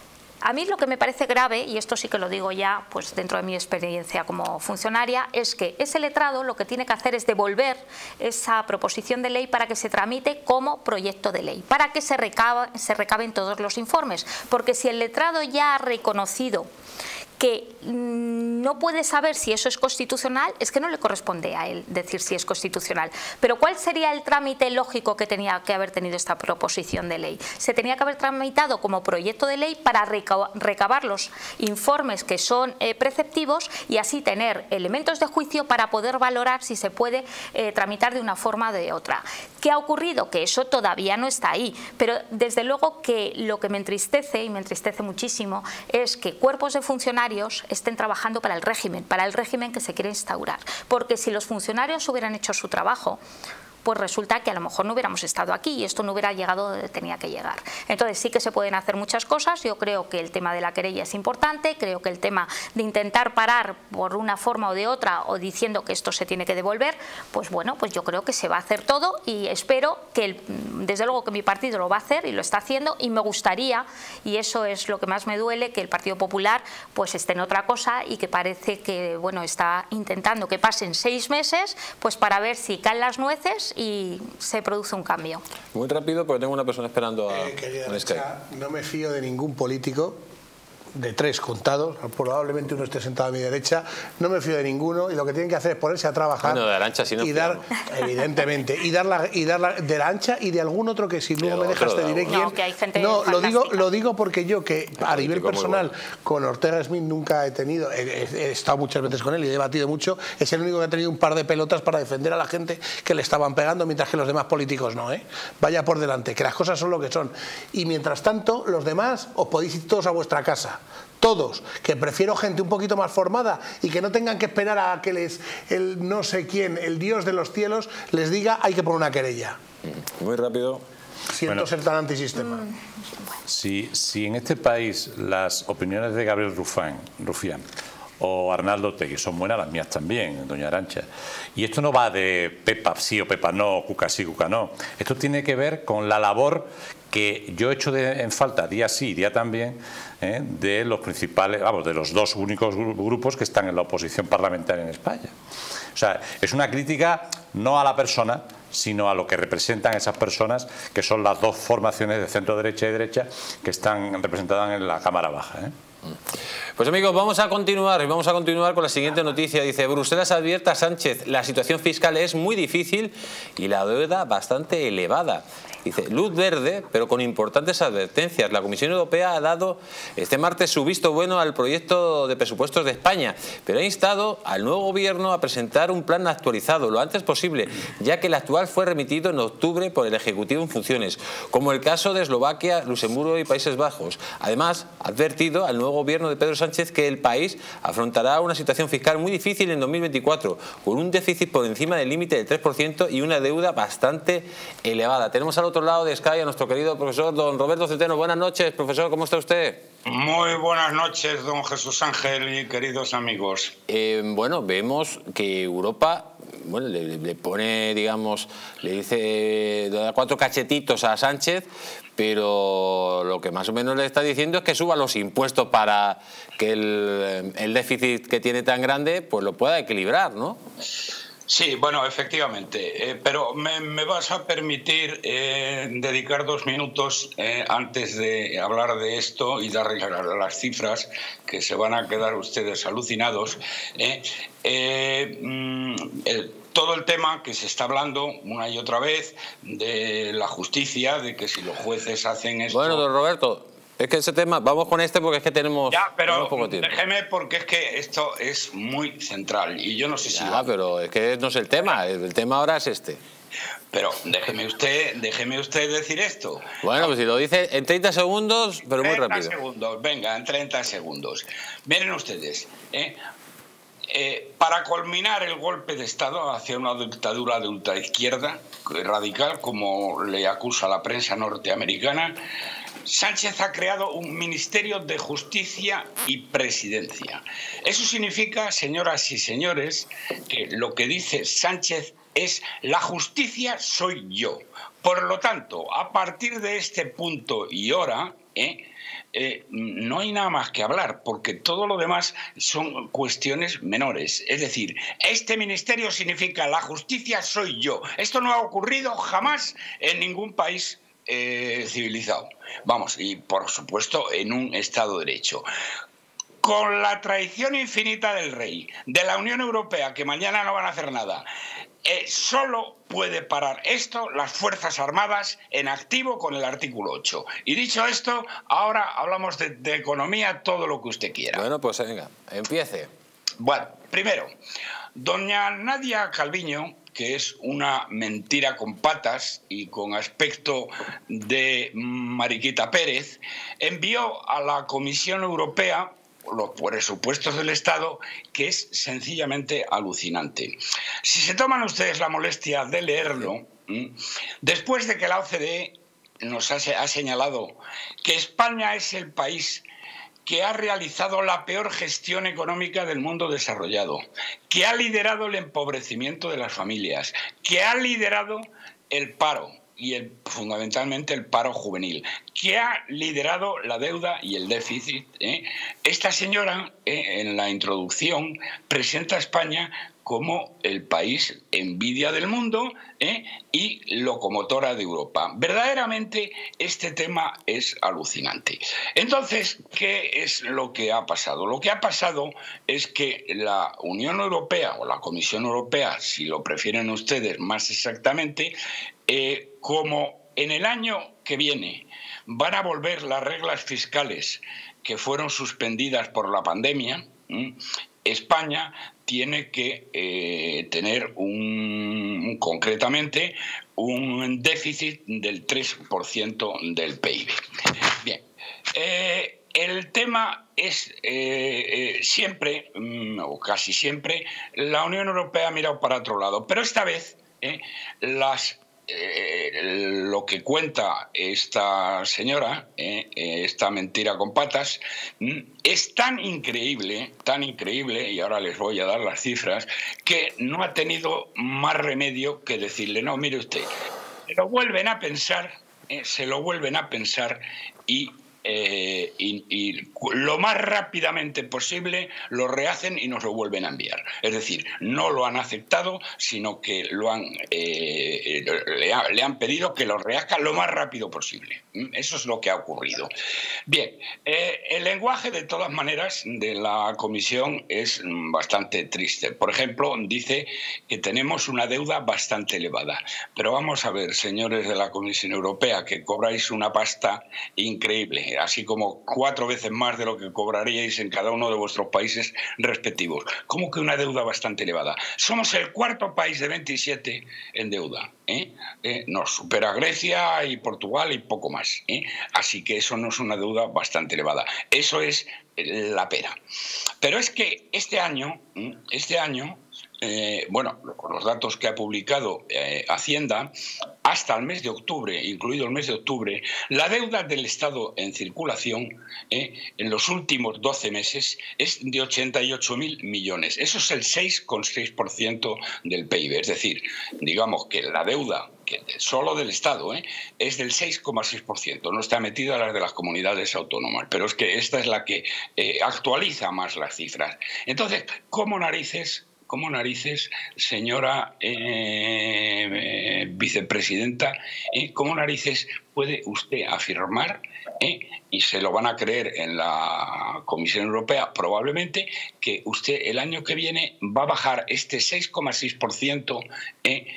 A mí lo que me parece grave, y esto sí que lo digo ya pues dentro de mi experiencia como funcionaria, es que ese letrado lo que tiene que hacer es devolver esa proposición de ley para que se tramite como proyecto de ley, para que se, recaba, se recaben todos los informes, porque si el letrado ya ha reconocido que no puede saber si eso es constitucional, es que no le corresponde a él decir si es constitucional. Pero ¿cuál sería el trámite lógico que tenía que haber tenido esta proposición de ley? Se tenía que haber tramitado como proyecto de ley para recabar los informes que son eh, preceptivos y así tener elementos de juicio para poder valorar si se puede eh, tramitar de una forma o de otra. ¿Qué ha ocurrido? Que eso todavía no está ahí, pero desde luego que lo que me entristece, y me entristece muchísimo, es que cuerpos de funcionarios estén trabajando para el régimen, para el régimen que se quiere instaurar. Porque si los funcionarios hubieran hecho su trabajo, pues resulta que a lo mejor no hubiéramos estado aquí y esto no hubiera llegado donde tenía que llegar. Entonces sí que se pueden hacer muchas cosas. Yo creo que el tema de la querella es importante, creo que el tema de intentar parar por una forma o de otra o diciendo que esto se tiene que devolver, pues bueno, pues yo creo que se va a hacer todo y espero que, el, desde luego que mi partido lo va a hacer y lo está haciendo y me gustaría, y eso es lo que más me duele, que el Partido Popular pues esté en otra cosa y que parece que bueno está intentando que pasen seis meses pues para ver si caen las nueces y se produce un cambio. Muy rápido porque tengo una persona esperando a eh, querida un Skype. No me fío de ningún político, de tres contados, probablemente uno esté sentado a mi derecha, no me fío de ninguno y lo que tienen que hacer es ponerse a trabajar. Bueno, de Arantxa sí nos y dar, evidentemente, y dar la, y dar la, de Arantxa y de algún otro que si luego me dejas te diré quién. No, que hay gente no lo digo, fantástica. lo digo porque yo que a nivel personal bueno. con Ortega Smith nunca he tenido, he, he estado muchas veces con él y he debatido mucho, es el único que ha tenido un par de pelotas para defender a la gente que le estaban pegando, mientras que los demás políticos no, ¿eh? Vaya por delante, que las cosas son lo que son. Y mientras tanto, los demás os podéis ir todos a vuestra casa. Todos, que prefiero gente un poquito más formada y que no tengan que esperar a que les el no sé quién, el Dios de los cielos, les diga hay que poner una querella. Muy rápido. Siento Bueno, ser tan antisistema. Si, si en este país las opiniones de Gabriel Rufián, Rufián o Arnaldo Otegi son buenas, las mías también, doña Arantxa. Y esto no va de Pepa sí o Pepa no, Cuca sí, Cuca no. Esto tiene que ver con la labor que yo he hecho de, en falta día sí y día también ¿eh? de los principales, vamos, de los dos únicos grupos que están en la oposición parlamentaria en España. O sea, es una crítica no a la persona, sino a lo que representan esas personas, que son las dos formaciones de centro derecha y derecha que están representadas en la Cámara Baja, ¿eh? Pues amigos, vamos a continuar y vamos a continuar con la siguiente noticia. Dice, Bruselas advierte a Sánchez, la situación fiscal es muy difícil y la deuda bastante elevada. Dice, luz verde, pero con importantes advertencias. La Comisión Europea ha dado este martes su visto bueno al proyecto de presupuestos de España, pero ha instado al nuevo gobierno a presentar un plan actualizado lo antes posible, ya que el actual fue remitido en octubre por el Ejecutivo en funciones, como el caso de Eslovaquia, Luxemburgo y Países Bajos. Además, ha advertido al nuevo gobierno de Pedro Sánchez que el país afrontará una situación fiscal muy difícil en dos mil veinticuatro, con un déficit por encima del límite del tres por ciento y una deuda bastante elevada. Tenemos al otro lado de Sky a nuestro querido profesor don Roberto Centeno. Buenas noches, profesor, ¿cómo está usted? Muy buenas noches, don Jesús Ángel y queridos amigos. Eh, bueno, vemos que Europa bueno, le, le pone, digamos, le dice, le da cuatro cachetitos a Sánchez, pero lo que más o menos le está diciendo es que suba los impuestos para que el, el déficit que tiene tan grande pues lo pueda equilibrar, ¿no? Sí, bueno, efectivamente, eh, pero me, me vas a permitir eh, dedicar dos minutos eh, antes de hablar de esto y dar las cifras, que se van a quedar ustedes alucinados. Eh, eh, mm, el, todo el tema que se está hablando una y otra vez de la justicia, de que si los jueces hacen esto... Bueno, don Roberto... Es que ese tema, vamos con este porque es que tenemos, ya, pero tenemos poco tiempo. Déjeme, porque es que esto es muy central y yo no sé si... Ya, va... pero es que no es el tema, el tema ahora es este. Pero déjeme usted, déjeme usted decir esto. Bueno, pues si lo dice en treinta segundos, pero muy rápido. treinta segundos, venga, en treinta segundos. Miren ustedes, ¿eh? Eh, para culminar el golpe de Estado hacia una dictadura de ultraizquierda radical, como le acusa la prensa norteamericana, Sánchez ha creado un Ministerio de Justicia y Presidencia. Eso significa, señoras y señores, que lo que dice Sánchez es: la justicia soy yo. Por lo tanto, a partir de este punto y hora, ¿eh? Eh, no hay nada más que hablar, porque todo lo demás son cuestiones menores. Es decir, este ministerio significa: la justicia soy yo. Esto no ha ocurrido jamás en ningún país eh, civilizado. Vamos, y por supuesto en un Estado de Derecho. Con la traición infinita del rey, de la Unión Europea, que mañana no van a hacer nada, eh, solo puede parar esto las Fuerzas Armadas en activo con el artículo ocho. Y dicho esto, ahora hablamos de, de economía, todo lo que usted quiera. Bueno, pues venga, empiece. Bueno, primero, doña Nadia Calviño, que es una mentira con patas y con aspecto de Mariquita Pérez, envió a la Comisión Europea los presupuestos del Estado, que es sencillamente alucinante. Si se toman ustedes la molestia de leerlo, después de que la O C D E nos ha, ha señalado que España es el país que ha realizado la peor gestión económica del mundo desarrollado, que ha liderado el empobrecimiento de las familias, que ha liderado el paro, y el, fundamentalmente el paro juvenil, que ha liderado la deuda y el déficit, ¿eh? Esta señora, ¿eh? en la introducción, presenta a España como el país envidia del mundo, ¿eh? y locomotora de Europa. Verdaderamente este tema es alucinante. Entonces, ¿qué es lo que ha pasado? Lo que ha pasado es que la Unión Europea, o la Comisión Europea, si lo prefieren ustedes más exactamente, eh, como en el año que viene van a volver las reglas fiscales que fueron suspendidas por la pandemia, ¿eh? España tiene que eh, tener un, concretamente un déficit del tres por ciento del P I B. Bien, eh, el tema es eh, eh, siempre, o casi siempre, la Unión Europea ha mirado para otro lado, pero esta vez eh, las Eh, lo que cuenta esta señora, eh, esta mentira con patas, es tan increíble, tan increíble, y ahora les voy a dar las cifras, que no ha tenido más remedio que decirle: no, mire usted, se lo vuelven a pensar, eh, se lo vuelven a pensar y Eh, y, y lo más rápidamente posible lo rehacen y nos lo vuelven a enviar. Es decir, no lo han aceptado, sino que lo han, eh, le, ha, le han pedido que lo rehazcan lo más rápido posible. Eso es lo que ha ocurrido. Bien, eh, el lenguaje de todas maneras de la Comisión es bastante triste. Por ejemplo, dice que tenemos una deuda bastante elevada. Pero vamos a ver, señores de la Comisión Europea, que cobráis una pasta increíble, así como cuatro veces más de lo que cobraríais en cada uno de vuestros países respectivos. ¿Cómo que una deuda bastante elevada? Somos el cuarto país de veintisiete en deuda. ¿eh? Eh, nos supera Grecia y Portugal y poco más. ¿eh? Así que eso no es una deuda bastante elevada. Eso es la pera. Pero es que este año, este año, eh, bueno, con los datos que ha publicado eh, Hacienda, ha hasta el mes de octubre, incluido el mes de octubre, la deuda del Estado en circulación eh, en los últimos doce meses es de ochenta y ocho mil millones. Eso es el seis coma seis por ciento del P I B. Es decir, digamos que la deuda que solo del Estado ¿eh? es del seis coma seis por ciento. No está metida la de las comunidades autónomas, pero es que esta es la que eh, actualiza más las cifras. Entonces, ¿cómo narices... ¿Cómo narices, señora eh, eh, vicepresidenta, eh, cómo narices puede usted afirmar, eh, y se lo van a creer en la Comisión Europea probablemente, que usted el año que viene va a bajar este seis coma seis por ciento, eh,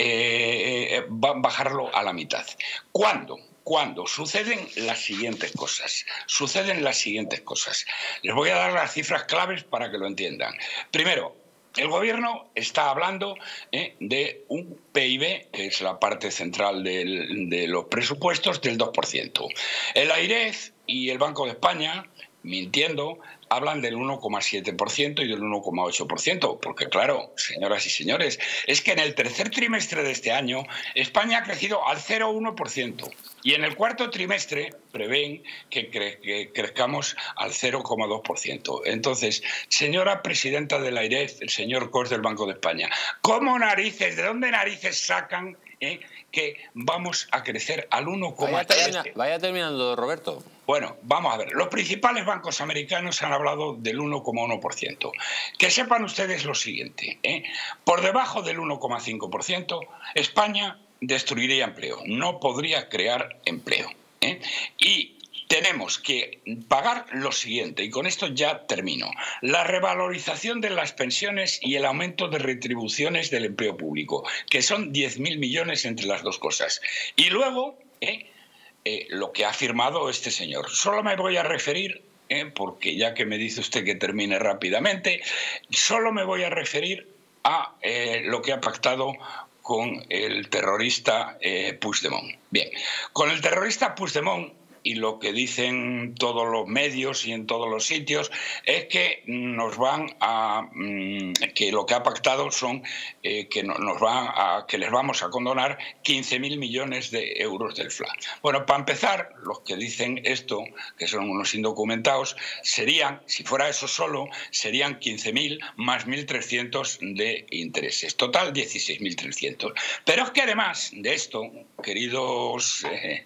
eh, va a bajarlo a la mitad? ¿Cuándo? Cuando suceden las siguientes cosas. Suceden las siguientes cosas. Les voy a dar las cifras claves para que lo entiendan. Primero, el Gobierno está hablando eh, de un P I B, que es la parte central del, de los presupuestos, del dos por ciento. El AIREF y el Banco de España, mintiendo, hablan del uno coma siete por ciento y del uno coma ocho por ciento, porque claro, señoras y señores, es que en el tercer trimestre de este año España ha crecido al cero coma uno por ciento y en el cuarto trimestre prevén que, cre que crezcamos al cero coma dos por ciento. Entonces, señora presidenta del AIREF, el señor Cos del Banco de España, ¿cómo narices, de dónde narices sacan eh, que vamos a crecer al uno coma siete por ciento? Vaya, termina, vaya terminando, Roberto. Bueno, vamos a ver. Los principales bancos americanos han hablado del uno coma uno por ciento. Que sepan ustedes lo siguiente, ¿eh? Por debajo del uno coma cinco por ciento, España destruiría empleo, no podría crear empleo, ¿eh? Y tenemos que pagar lo siguiente, y con esto ya termino: la revalorización de las pensiones y el aumento de retribuciones del empleo público, que son diez mil millones entre las dos cosas. Y luego, ¿eh? Eh, lo que ha firmado este señor. Solo me voy a referir, eh, porque ya que me dice usted que termine rápidamente, solo me voy a referir a eh, lo que ha pactado con el terrorista eh, Puigdemont. Bien, con el terrorista Puigdemont, y lo que dicen todos los medios y en todos los sitios, es que nos van a que lo que ha pactado son eh, que nos van a que les vamos a condonar quince mil millones de euros del F L A. Bueno, para empezar, los que dicen esto, que son unos indocumentados, serían, si fuera eso solo, serían quince mil más mil trescientos de intereses. Total, dieciséis mil trescientos. Pero es que además de esto, queridos eh,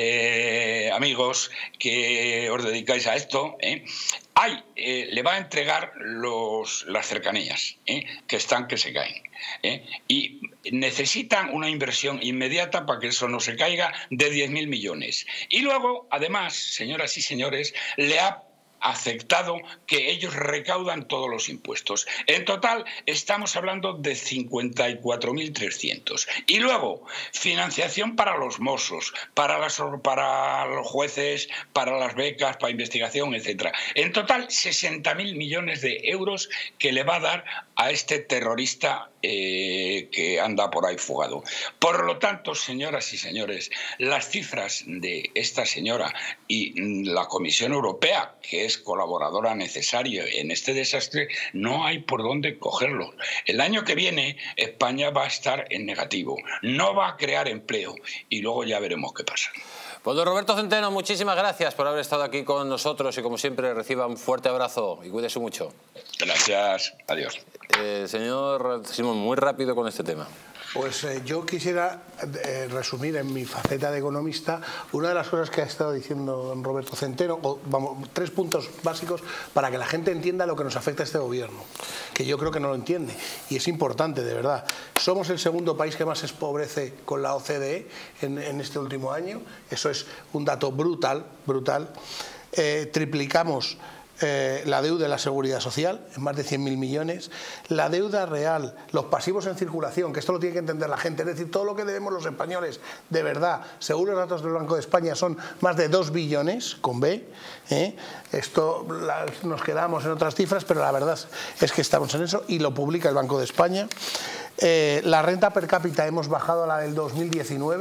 eh, amigos que os dedicáis a esto, ¿eh? Hay, eh, le va a entregar los, las cercanías, ¿eh? que están que se caen. ¿eh? Y necesitan una inversión inmediata para que eso no se caiga de diez mil millones. Y luego, además, señoras y señores, le ha aceptado que ellos recaudan todos los impuestos. En total estamos hablando de cincuenta y cuatro mil trescientos. Y luego, financiación para los mozos, para, las, para los jueces, para las becas, para investigación, etcétera. En total, sesenta mil millones de euros que le va a dar a este terrorista eh, que anda por ahí fugado. Por lo tanto, señoras y señores, las cifras de esta señora y la Comisión Europea, que es colaboradora necesaria en este desastre, no hay por dónde cogerlo. El año que viene España va a estar en negativo, no va a crear empleo y luego ya veremos qué pasa. Pues don Roberto Centeno, muchísimas gracias por haber estado aquí con nosotros y como siempre reciba un fuerte abrazo y cuídese mucho. Gracias, adiós. Eh, señor Simón, muy rápido con este tema. Pues eh, yo quisiera eh, resumir en mi faceta de economista una de las cosas que ha estado diciendo don Roberto Centeno, o, vamos, tres puntos básicos para que la gente entienda lo que nos afecta a este gobierno, que yo creo que no lo entiende, y es importante, de verdad. Somos el segundo país que más se empobrece con la O C D E en, en este último año, eso es un dato brutal, brutal. Eh, triplicamos Eh, la deuda de la Seguridad Social, en más de cien mil millones, la deuda real, los pasivos en circulación, que esto lo tiene que entender la gente, es decir, todo lo que debemos los españoles, de verdad, según los datos del Banco de España, son más de dos billones, con B, ¿eh? Esto la, nos quedamos en otras cifras, pero la verdad es que estamos en eso, y lo publica el Banco de España. Eh, la renta per cápita hemos bajado a la del dos mil diecinueve,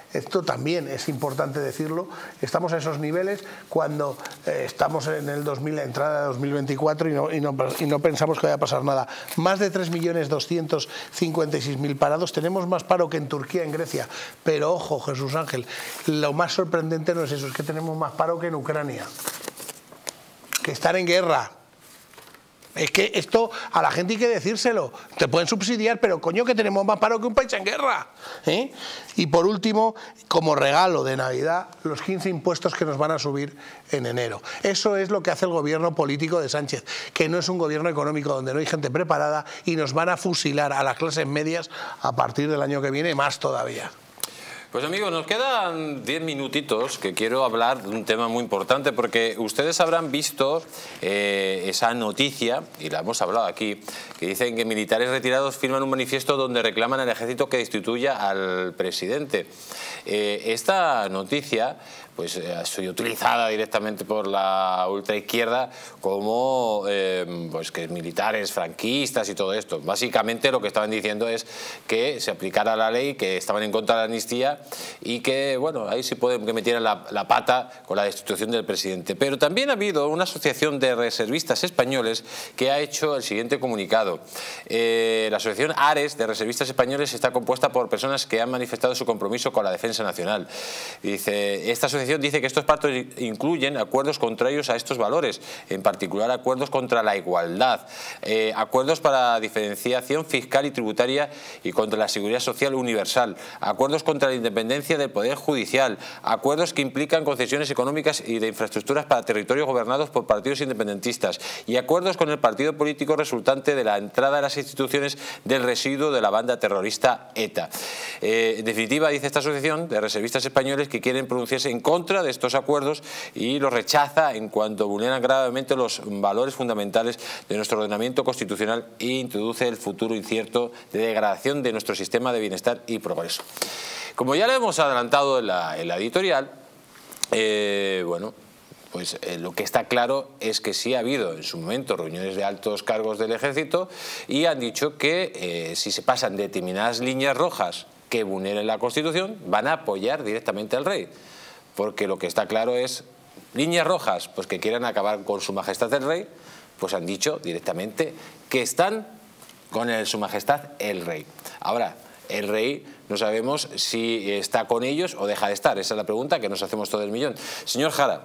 esto también es importante decirlo, estamos a esos niveles cuando eh, estamos en el dos mil, entrada de dos mil veinticuatro y no, y, no, y no pensamos que vaya a pasar nada. Más de tres millones doscientos cincuenta y seis mil parados, tenemos más paro que en Turquía, en Grecia, pero ojo, Jesús Ángel, lo más sorprendente no es eso, es que tenemos más paro que en Ucrania, que están en guerra. Es que esto a la gente hay que decírselo. Te pueden subsidiar, pero coño que tenemos más paro que un país en guerra, ¿eh? Y por último, como regalo de Navidad, los quince impuestos que nos van a subir en enero. Eso es lo que hace el gobierno político de Sánchez, que no es un gobierno económico donde no hay gente preparada y nos van a fusilar a las clases medias a partir del año que viene, más todavía. Pues amigos, nos quedan diez minutitos que quiero hablar de un tema muy importante porque ustedes habrán visto eh, esa noticia, y la hemos hablado aquí, que dicen que militares retirados firman un manifiesto donde reclaman al ejército que destituya al presidente. Eh, esta noticia pues ha sido utilizada directamente por la ultraizquierda como eh, pues que militares franquistas y todo esto. Básicamente lo que estaban diciendo es que se aplicara la ley, que estaban en contra de la amnistía y que, bueno, ahí sí pueden que metieran la, la pata con la destitución del presidente. Pero también ha habido una asociación de reservistas españoles que ha hecho el siguiente comunicado. Eh, la asociación Ares de reservistas españoles está compuesta por personas que han manifestado su compromiso con la defensa nacional. Dice, esta asociación dice que estos pactos incluyen acuerdos contrarios a estos valores, en particular acuerdos contra la igualdad, eh, acuerdos para la diferenciación fiscal y tributaria y contra la seguridad social universal, acuerdos contra la independencia del Poder Judicial, acuerdos que implican concesiones económicas y de infraestructuras para territorios gobernados por partidos independentistas y acuerdos con el partido político resultante de la entrada a las instituciones del residuo de la banda terrorista ETA. Eh, en definitiva, dice esta asociación de reservistas españoles que quieren pronunciarse en contra de estos acuerdos y los rechaza en cuanto vulneran gravemente los valores fundamentales de nuestro ordenamiento constitucional e introduce el futuro incierto de degradación de nuestro sistema de bienestar y progreso. Como ya le hemos adelantado en la, en la editorial, eh, bueno, pues eh, lo que está claro es que sí ha habido en su momento reuniones de altos cargos del ejército y han dicho que eh, si se pasan determinadas líneas rojas que vulneren la Constitución, van a apoyar directamente al rey. Porque lo que está claro es, líneas rojas, pues que quieran acabar con su majestad el rey, pues han dicho directamente que están con el, su majestad el rey. Ahora, el rey no sabemos si está con ellos o deja de estar, esa es la pregunta que nos hacemos todo el millón. Señor Jara,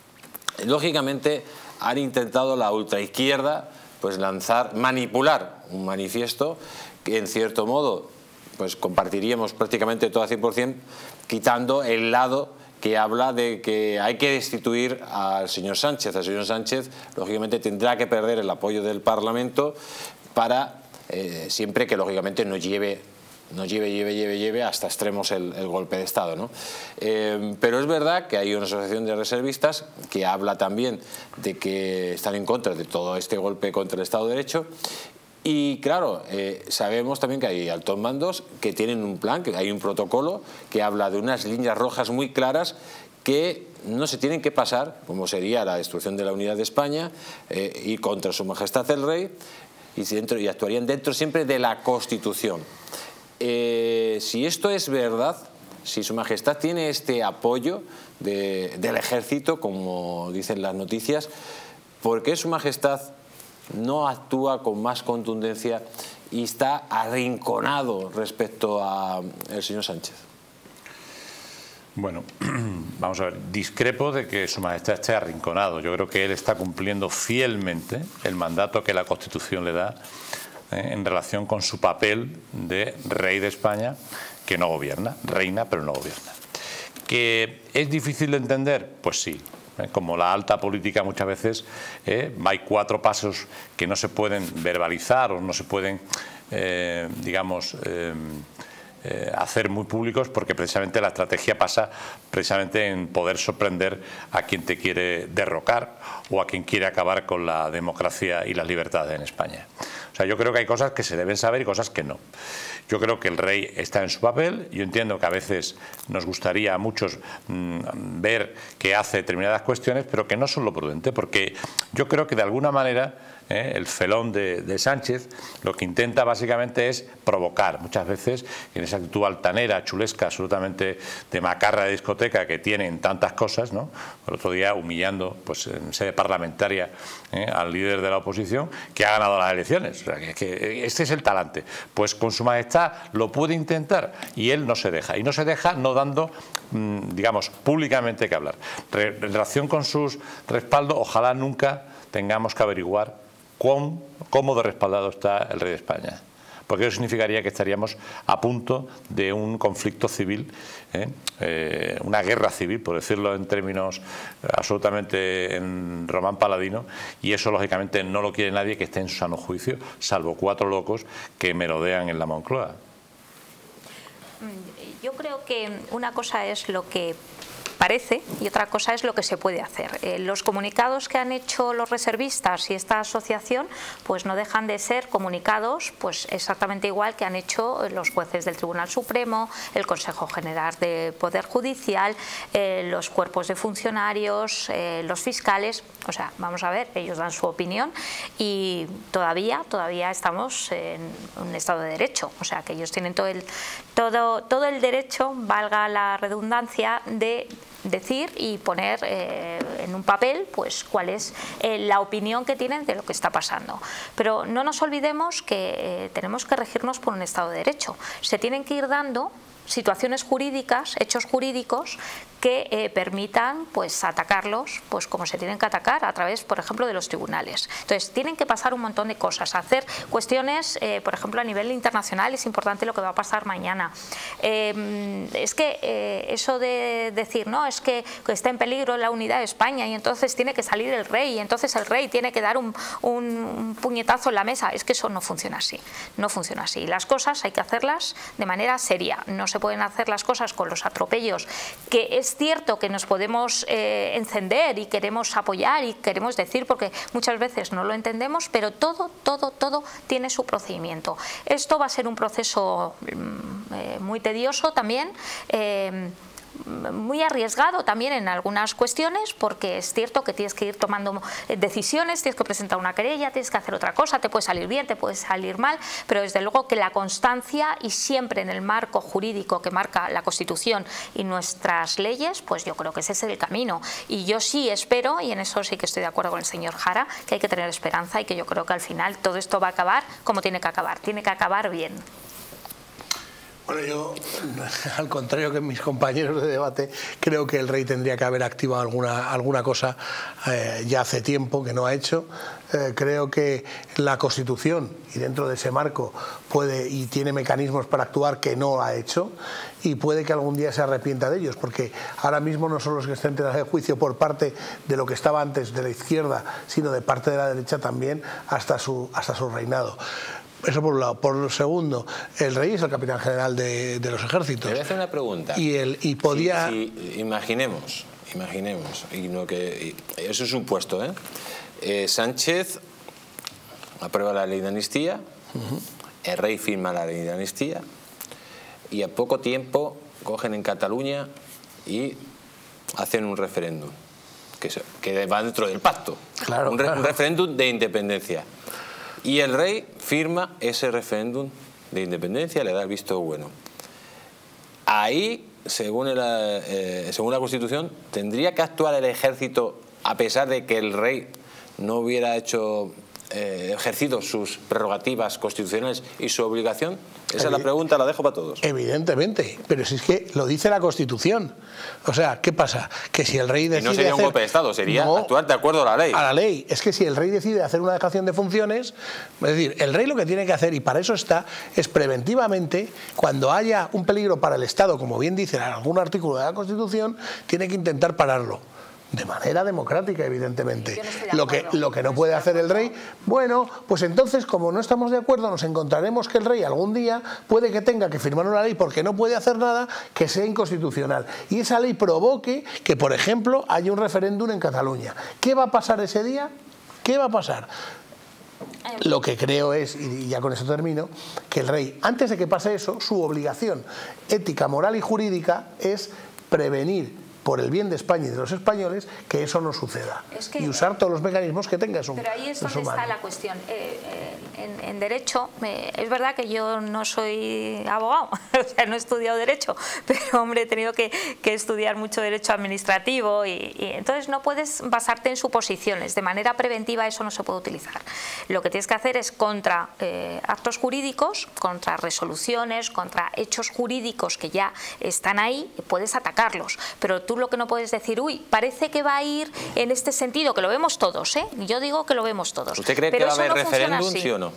lógicamente han intentado la ultraizquierda pues lanzar, manipular un manifiesto que en cierto modo pues compartiríamos prácticamente todo al cien por cien, quitando el lado que habla de que hay que destituir al señor Sánchez. El señor Sánchez, lógicamente, tendrá que perder el apoyo del Parlamento para, eh, siempre que, lógicamente, no lleve, no lleve, lleve, lleve, lleve hasta extremos el, el golpe de Estado, ¿no? Eh, pero es verdad que hay una asociación de reservistas que habla también de que están en contra de todo este golpe contra el Estado de Derecho. Y claro, eh, sabemos también que hay altos mandos que tienen un plan, que hay un protocolo que habla de unas líneas rojas muy claras que no se tienen que pasar, como sería la destrucción de la unidad de España eh, y contra su majestad el rey, y, dentro, y actuarían dentro siempre de la Constitución. Eh, si esto es verdad, si su majestad tiene este apoyo de, del ejército, como dicen las noticias, ¿por qué su majestad no actúa con más contundencia y está arrinconado respecto al señor Sánchez? Bueno, vamos a ver, discrepo de que su majestad esté arrinconado. Yo creo que él está cumpliendo fielmente el mandato que la Constitución le da eh, en relación con su papel de rey de España, que no gobierna, reina pero no gobierna. ¿Que es difícil de entender? Pues sí. Como la alta política muchas veces eh, hay cuatro pasos que no se pueden verbalizar o no se pueden, eh, digamos, eh, eh, hacer muy públicos porque precisamente la estrategia pasa precisamente en poder sorprender a quien te quiere derrocar o a quien quiere acabar con la democracia y las libertades en España. O sea, yo creo que hay cosas que se deben saber y cosas que no. Yo creo que el rey está en su papel. Yo entiendo que a veces nos gustaría a muchos mmm, ver que hace determinadas cuestiones, pero que no son lo prudente, porque yo creo que de alguna manera ¿eh? El felón de, de Sánchez lo que intenta básicamente es provocar, muchas veces en esa actitud altanera, chulesca, absolutamente de macarra de discoteca que tienen tantas cosas, ¿no? El otro día humillando pues, en sede parlamentaria ¿eh? al líder de la oposición que ha ganado las elecciones. O sea, que, que este es el talante. Pues con su majestad lo puede intentar y él no se deja. Y no se deja no dando, mmm, digamos, públicamente que hablar. Re, en relación con sus respaldos, ojalá nunca tengamos que averiguar cuán, cómo de respaldado está el rey de España. Porque eso significaría que estaríamos a punto de un conflicto civil, ¿eh? Eh, una guerra civil, por decirlo en términos absolutamente en román paladino, y eso lógicamente no lo quiere nadie que esté en su sano juicio, salvo cuatro locos que merodean en la Moncloa. Yo creo que una cosa es lo que parece y otra cosa es lo que se puede hacer. Eh, los comunicados que han hecho los reservistas y esta asociación pues no dejan de ser comunicados pues exactamente igual que han hecho los jueces del Tribunal Supremo, el Consejo General de Poder Judicial, eh, los cuerpos de funcionarios, eh, los fiscales. O sea, vamos a ver, ellos dan su opinión y todavía, todavía estamos en un Estado de Derecho. O sea, que ellos tienen todo el, todo, todo el derecho, valga la redundancia, de decir y poner eh, en un papel pues cuál es eh, la opinión que tienen de lo que está pasando. Pero no nos olvidemos que eh, tenemos que regirnos por un Estado de Derecho. Se tienen que ir dando situaciones jurídicas, hechos jurídicos que eh, permitan pues atacarlos pues como se tienen que atacar a través, por ejemplo, de los tribunales. Entonces tienen que pasar un montón de cosas, hacer cuestiones, eh, por ejemplo, a nivel internacional. Es importante lo que va a pasar mañana. Eh, es que eh, eso de decir, no, es que, que está en peligro la unidad de España y entonces tiene que salir el rey y entonces el rey tiene que dar un, un, un puñetazo en la mesa, es que eso no funciona así, no funciona así. Las cosas hay que hacerlas de manera seria, no se pueden hacer las cosas con los atropellos, que es cierto que nos podemos eh, encender y queremos apoyar y queremos decir, porque muchas veces no lo entendemos, pero todo, todo, todo tiene su procedimiento. Esto va a ser un proceso eh, muy tedioso también, eh, muy arriesgado también en algunas cuestiones, porque es cierto que tienes que ir tomando decisiones, tienes que presentar una querella, tienes que hacer otra cosa, te puede salir bien, te puede salir mal, pero desde luego que la constancia y siempre en el marco jurídico que marca la Constitución y nuestras leyes, pues yo creo que ese es el camino. Y yo sí espero, y en eso sí que estoy de acuerdo con el señor Jara, que hay que tener esperanza y que yo creo que al final todo esto va a acabar como tiene que acabar, tiene que acabar bien. Bueno, yo, al contrario que mis compañeros de debate, creo que el rey tendría que haber activado alguna, alguna cosa eh, ya hace tiempo que no ha hecho. Eh, creo que la Constitución, y dentro de ese marco, puede y tiene mecanismos para actuar que no ha hecho, y puede que algún día se arrepienta de ellos, porque ahora mismo no son los que estén en el juicio por parte de lo que estaba antes de la izquierda, sino de parte de la derecha también hasta su, hasta su reinado. Eso por un lado. Por lo segundo, el rey es el capitán general de, de los ejércitos. Le voy a hacer una pregunta. Y, el, y podía... Si, si, imaginemos, imaginemos, y no que, y eso es un puesto, ¿eh? Eh, Sánchez aprueba la ley de amnistía, uh-huh. El rey firma la ley de amnistía, y a poco tiempo cogen en Cataluña y hacen un referéndum, que, que va dentro del pacto. Claro, un, re, claro. un referéndum de independencia. Y el rey firma ese referéndum de independencia, le da el visto bueno. Ahí, según, el, eh, según la Constitución, tendría que actuar el ejército a pesar de que el rey no hubiera hecho eh, ejercido sus prerrogativas constitucionales y su obligación. Esa es la pregunta, la dejo para todos. Evidentemente, pero si es que lo dice la Constitución. O sea, ¿qué pasa? Que si el rey decide y no sería un hacer... golpe de Estado, sería no, actuar de acuerdo a la ley. A la ley. Es que si el rey decide hacer una dejación de funciones, es decir, el rey lo que tiene que hacer, y para eso está, es preventivamente, cuando haya un peligro para el Estado, como bien dice en algún artículo de la Constitución, tiene que intentar pararlo. De manera democrática, evidentemente. No lo, que, lo que no puede hacer el rey, bueno, pues entonces, como no estamos de acuerdo, nos encontraremos que el rey algún día puede que tenga que firmar una ley porque no puede hacer nada que sea inconstitucional. Y esa ley provoque que, por ejemplo, haya un referéndum en Cataluña. ¿Qué va a pasar ese día? ¿Qué va a pasar? Lo que creo es, y ya con eso termino, que el rey, antes de que pase eso, su obligación ética, moral y jurídica es prevenir por el bien de España y de los españoles, que eso no suceda. Es que, y usar todos los mecanismos que tenga eso. Pero ahí es donde está la cuestión. Eh, eh, en, en Derecho, eh, es verdad que yo no soy abogado, o sea, no he estudiado Derecho, pero hombre, he tenido que, que estudiar mucho Derecho administrativo y, y entonces no puedes basarte en suposiciones. De manera preventiva eso no se puede utilizar. Lo que tienes que hacer es contra eh, actos jurídicos, contra resoluciones, contra hechos jurídicos que ya están ahí, puedes atacarlos, pero tú lo que no puedes decir, uy, parece que va a ir en este sentido, que lo vemos todos, ¿eh? Yo digo que lo vemos todos. ¿Usted cree pero que va a haber no referéndum, sí o no?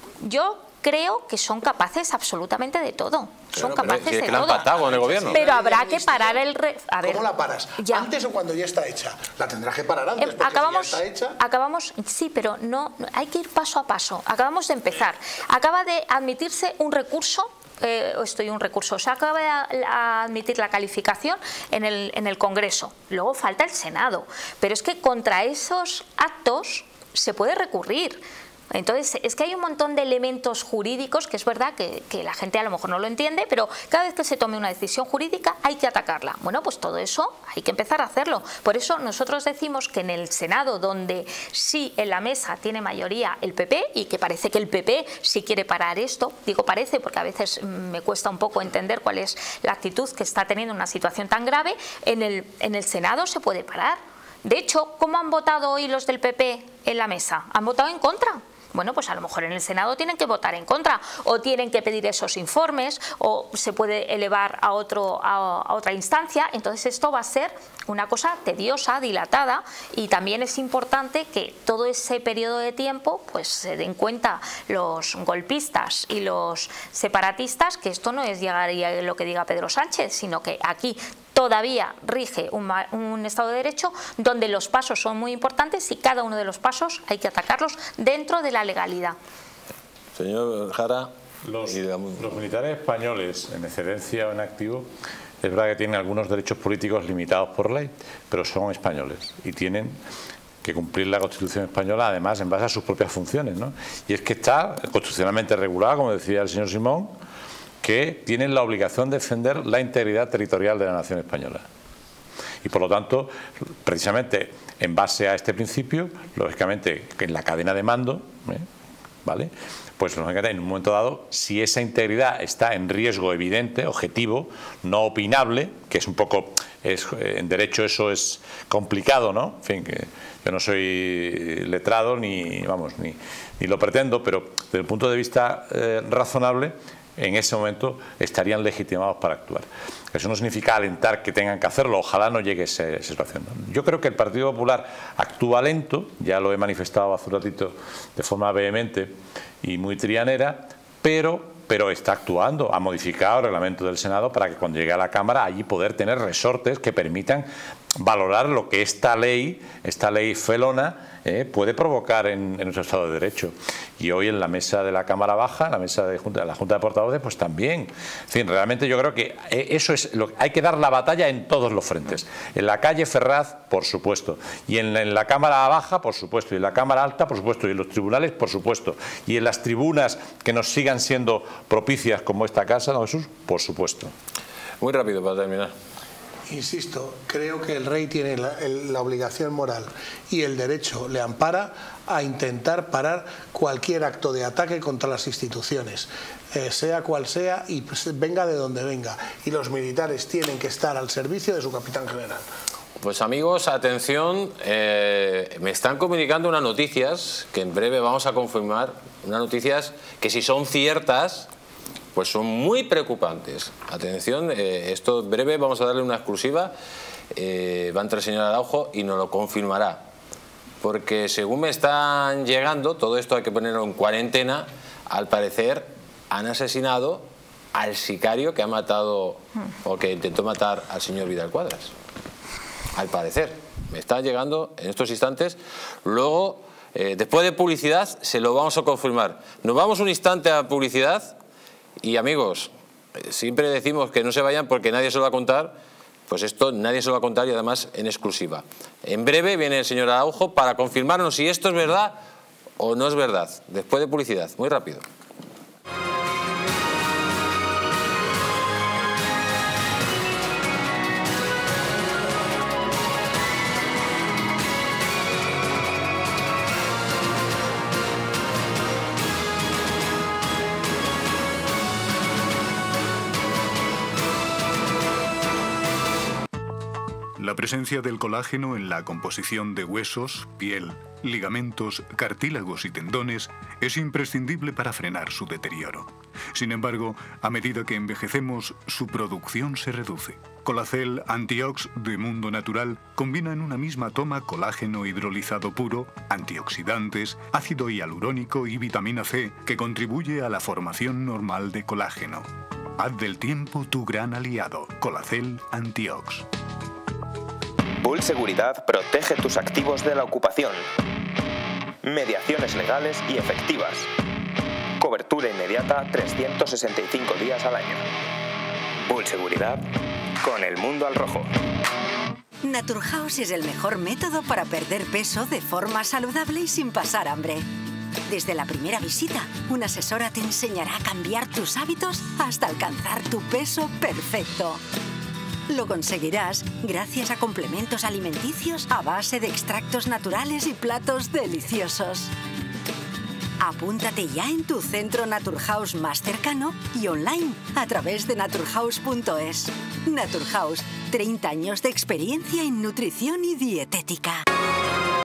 Yo creo que son capaces absolutamente de todo. Pero, son pero, capaces si es de que la han todo. patado en el gobierno. Pero habrá que parar el... Re... A ver, ¿Cómo la paras? ya. ¿Antes o cuando ya está hecha? La tendrás que parar antes, Eh, porque acabamos, si ya está hecha... acabamos, sí, pero no, hay que ir paso a paso. Acabamos de empezar. Acaba de admitirse un recurso. Eh, estoy un recurso, se acaba de admitir la calificación en el, en el Congreso, luego falta el Senado, pero es que contra esos actos se puede recurrir. Entonces, es que hay un montón de elementos jurídicos que es verdad que, que la gente a lo mejor no lo entiende, pero cada vez que se tome una decisión jurídica hay que atacarla. Bueno, pues todo eso hay que empezar a hacerlo. Por eso nosotros decimos que en el Senado, donde sí en la mesa tiene mayoría el P P, y que parece que el P P sí quiere parar esto, digo parece porque a veces me cuesta un poco entender cuál es la actitud que está teniendo una situación tan grave, en el, en el Senado se puede parar. De hecho, ¿cómo han votado hoy los del P P en la mesa? Han votado en contra. Bueno, pues a lo mejor en el Senado tienen que votar en contra o tienen que pedir esos informes o se puede elevar a, otro, a, a otra instancia. Entonces esto va a ser una cosa tediosa, dilatada, y también es importante que todo ese periodo de tiempo pues se den cuenta los golpistas y los separatistas que esto no es llegar a lo que diga Pedro Sánchez, sino que aquí todavía rige un, un Estado de Derecho donde los pasos son muy importantes y cada uno de los pasos hay que atacarlos dentro de la legalidad. Señor Jara. Los, y la... los militares españoles en excedencia o en activo, es verdad que tienen algunos derechos políticos limitados por ley, pero son españoles y tienen que cumplir la Constitución española, además en base a sus propias funciones, ¿no? Y es que está constitucionalmente regulada, como decía el señor Simón, que tienen la obligación de defender la integridad territorial de la nación española. Y por lo tanto, precisamente en base a este principio, lógicamente en la cadena de mando, ¿eh? ¿vale? Pues lógicamente en un momento dado, si esa integridad está en riesgo evidente, objetivo, no opinable, que es un poco, es, en derecho eso es complicado, ¿no? En fin, que yo no soy letrado ni, vamos, ni, ni lo pretendo, pero desde el punto de vista eh, razonable, en ese momento estarían legitimados para actuar. Eso no significa alentar que tengan que hacerlo, ojalá no llegue a esa situación. Yo creo que el Partido Popular actúa lento, ya lo he manifestado hace un ratito de forma vehemente y muy trianera, pero, pero está actuando, ha modificado el reglamento del Senado para que cuando llegue a la Cámara allí poder tener resortes que permitan valorar lo que esta ley, esta ley felona, eh, puede provocar en, en nuestro Estado de Derecho. Y hoy en la mesa de la Cámara Baja, en la mesa de Junta, la Junta de Portavoces, pues también. En fin, realmente yo creo que eso es lo, hay que dar la batalla en todos los frentes. En la calle Ferraz, por supuesto. Y en, en la Cámara Baja, por supuesto. Y en la Cámara Alta, por supuesto. Y en los tribunales, por supuesto. Y en las tribunas que nos sigan siendo propicias como esta casa, ¿no, Jesús? Por supuesto. Muy rápido para terminar. Insisto, creo que el rey tiene la, el, la obligación moral y el derecho le ampara a intentar parar cualquier acto de ataque contra las instituciones, eh, sea cual sea y pues, venga de donde venga. Y los militares tienen que estar al servicio de su capitán general. Pues amigos, atención, eh, me están comunicando unas noticias que en breve vamos a confirmar, unas noticias que si son ciertas, pues son muy preocupantes. Atención, eh, esto en breve vamos a darle una exclusiva, eh, va a entrar el señor Araujo y nos lo confirmará. Porque según me están llegando, todo esto hay que ponerlo en cuarentena, al parecer han asesinado al sicario que ha matado o que intentó matar al señor Vidal Quadras. Al parecer, me están llegando en estos instantes. Luego, eh, después de publicidad, se lo vamos a confirmar. Nos vamos un instante a publicidad. Y amigos, siempre decimos que no se vayan porque nadie se lo va a contar, pues esto nadie se lo va a contar y además en exclusiva. En breve viene el señor Araujo para confirmarnos si esto es verdad o no es verdad, después de publicidad, muy rápido. La presencia del colágeno en la composición de huesos, piel, ligamentos, cartílagos y tendones es imprescindible para frenar su deterioro. Sin embargo, a medida que envejecemos, su producción se reduce. Colacel Antiox de Mundo Natural combina en una misma toma colágeno hidrolizado puro, antioxidantes, ácido hialurónico y vitamina C, que contribuye a la formación normal de colágeno. Haz del tiempo tu gran aliado. Colacel Antiox. Bull Seguridad protege tus activos de la ocupación. Mediaciones legales y efectivas. Cobertura inmediata trescientos sesenta y cinco días al año. Bull Seguridad con el mundo al rojo. Naturhaus es el mejor método para perder peso de forma saludable y sin pasar hambre. Desde la primera visita, una asesora te enseñará a cambiar tus hábitos hasta alcanzar tu peso perfecto. Lo conseguirás gracias a complementos alimenticios a base de extractos naturales y platos deliciosos. Apúntate ya en tu centro Naturhaus más cercano y online a través de naturhaus punto es. Naturhaus, treinta años de experiencia en nutrición y dietética.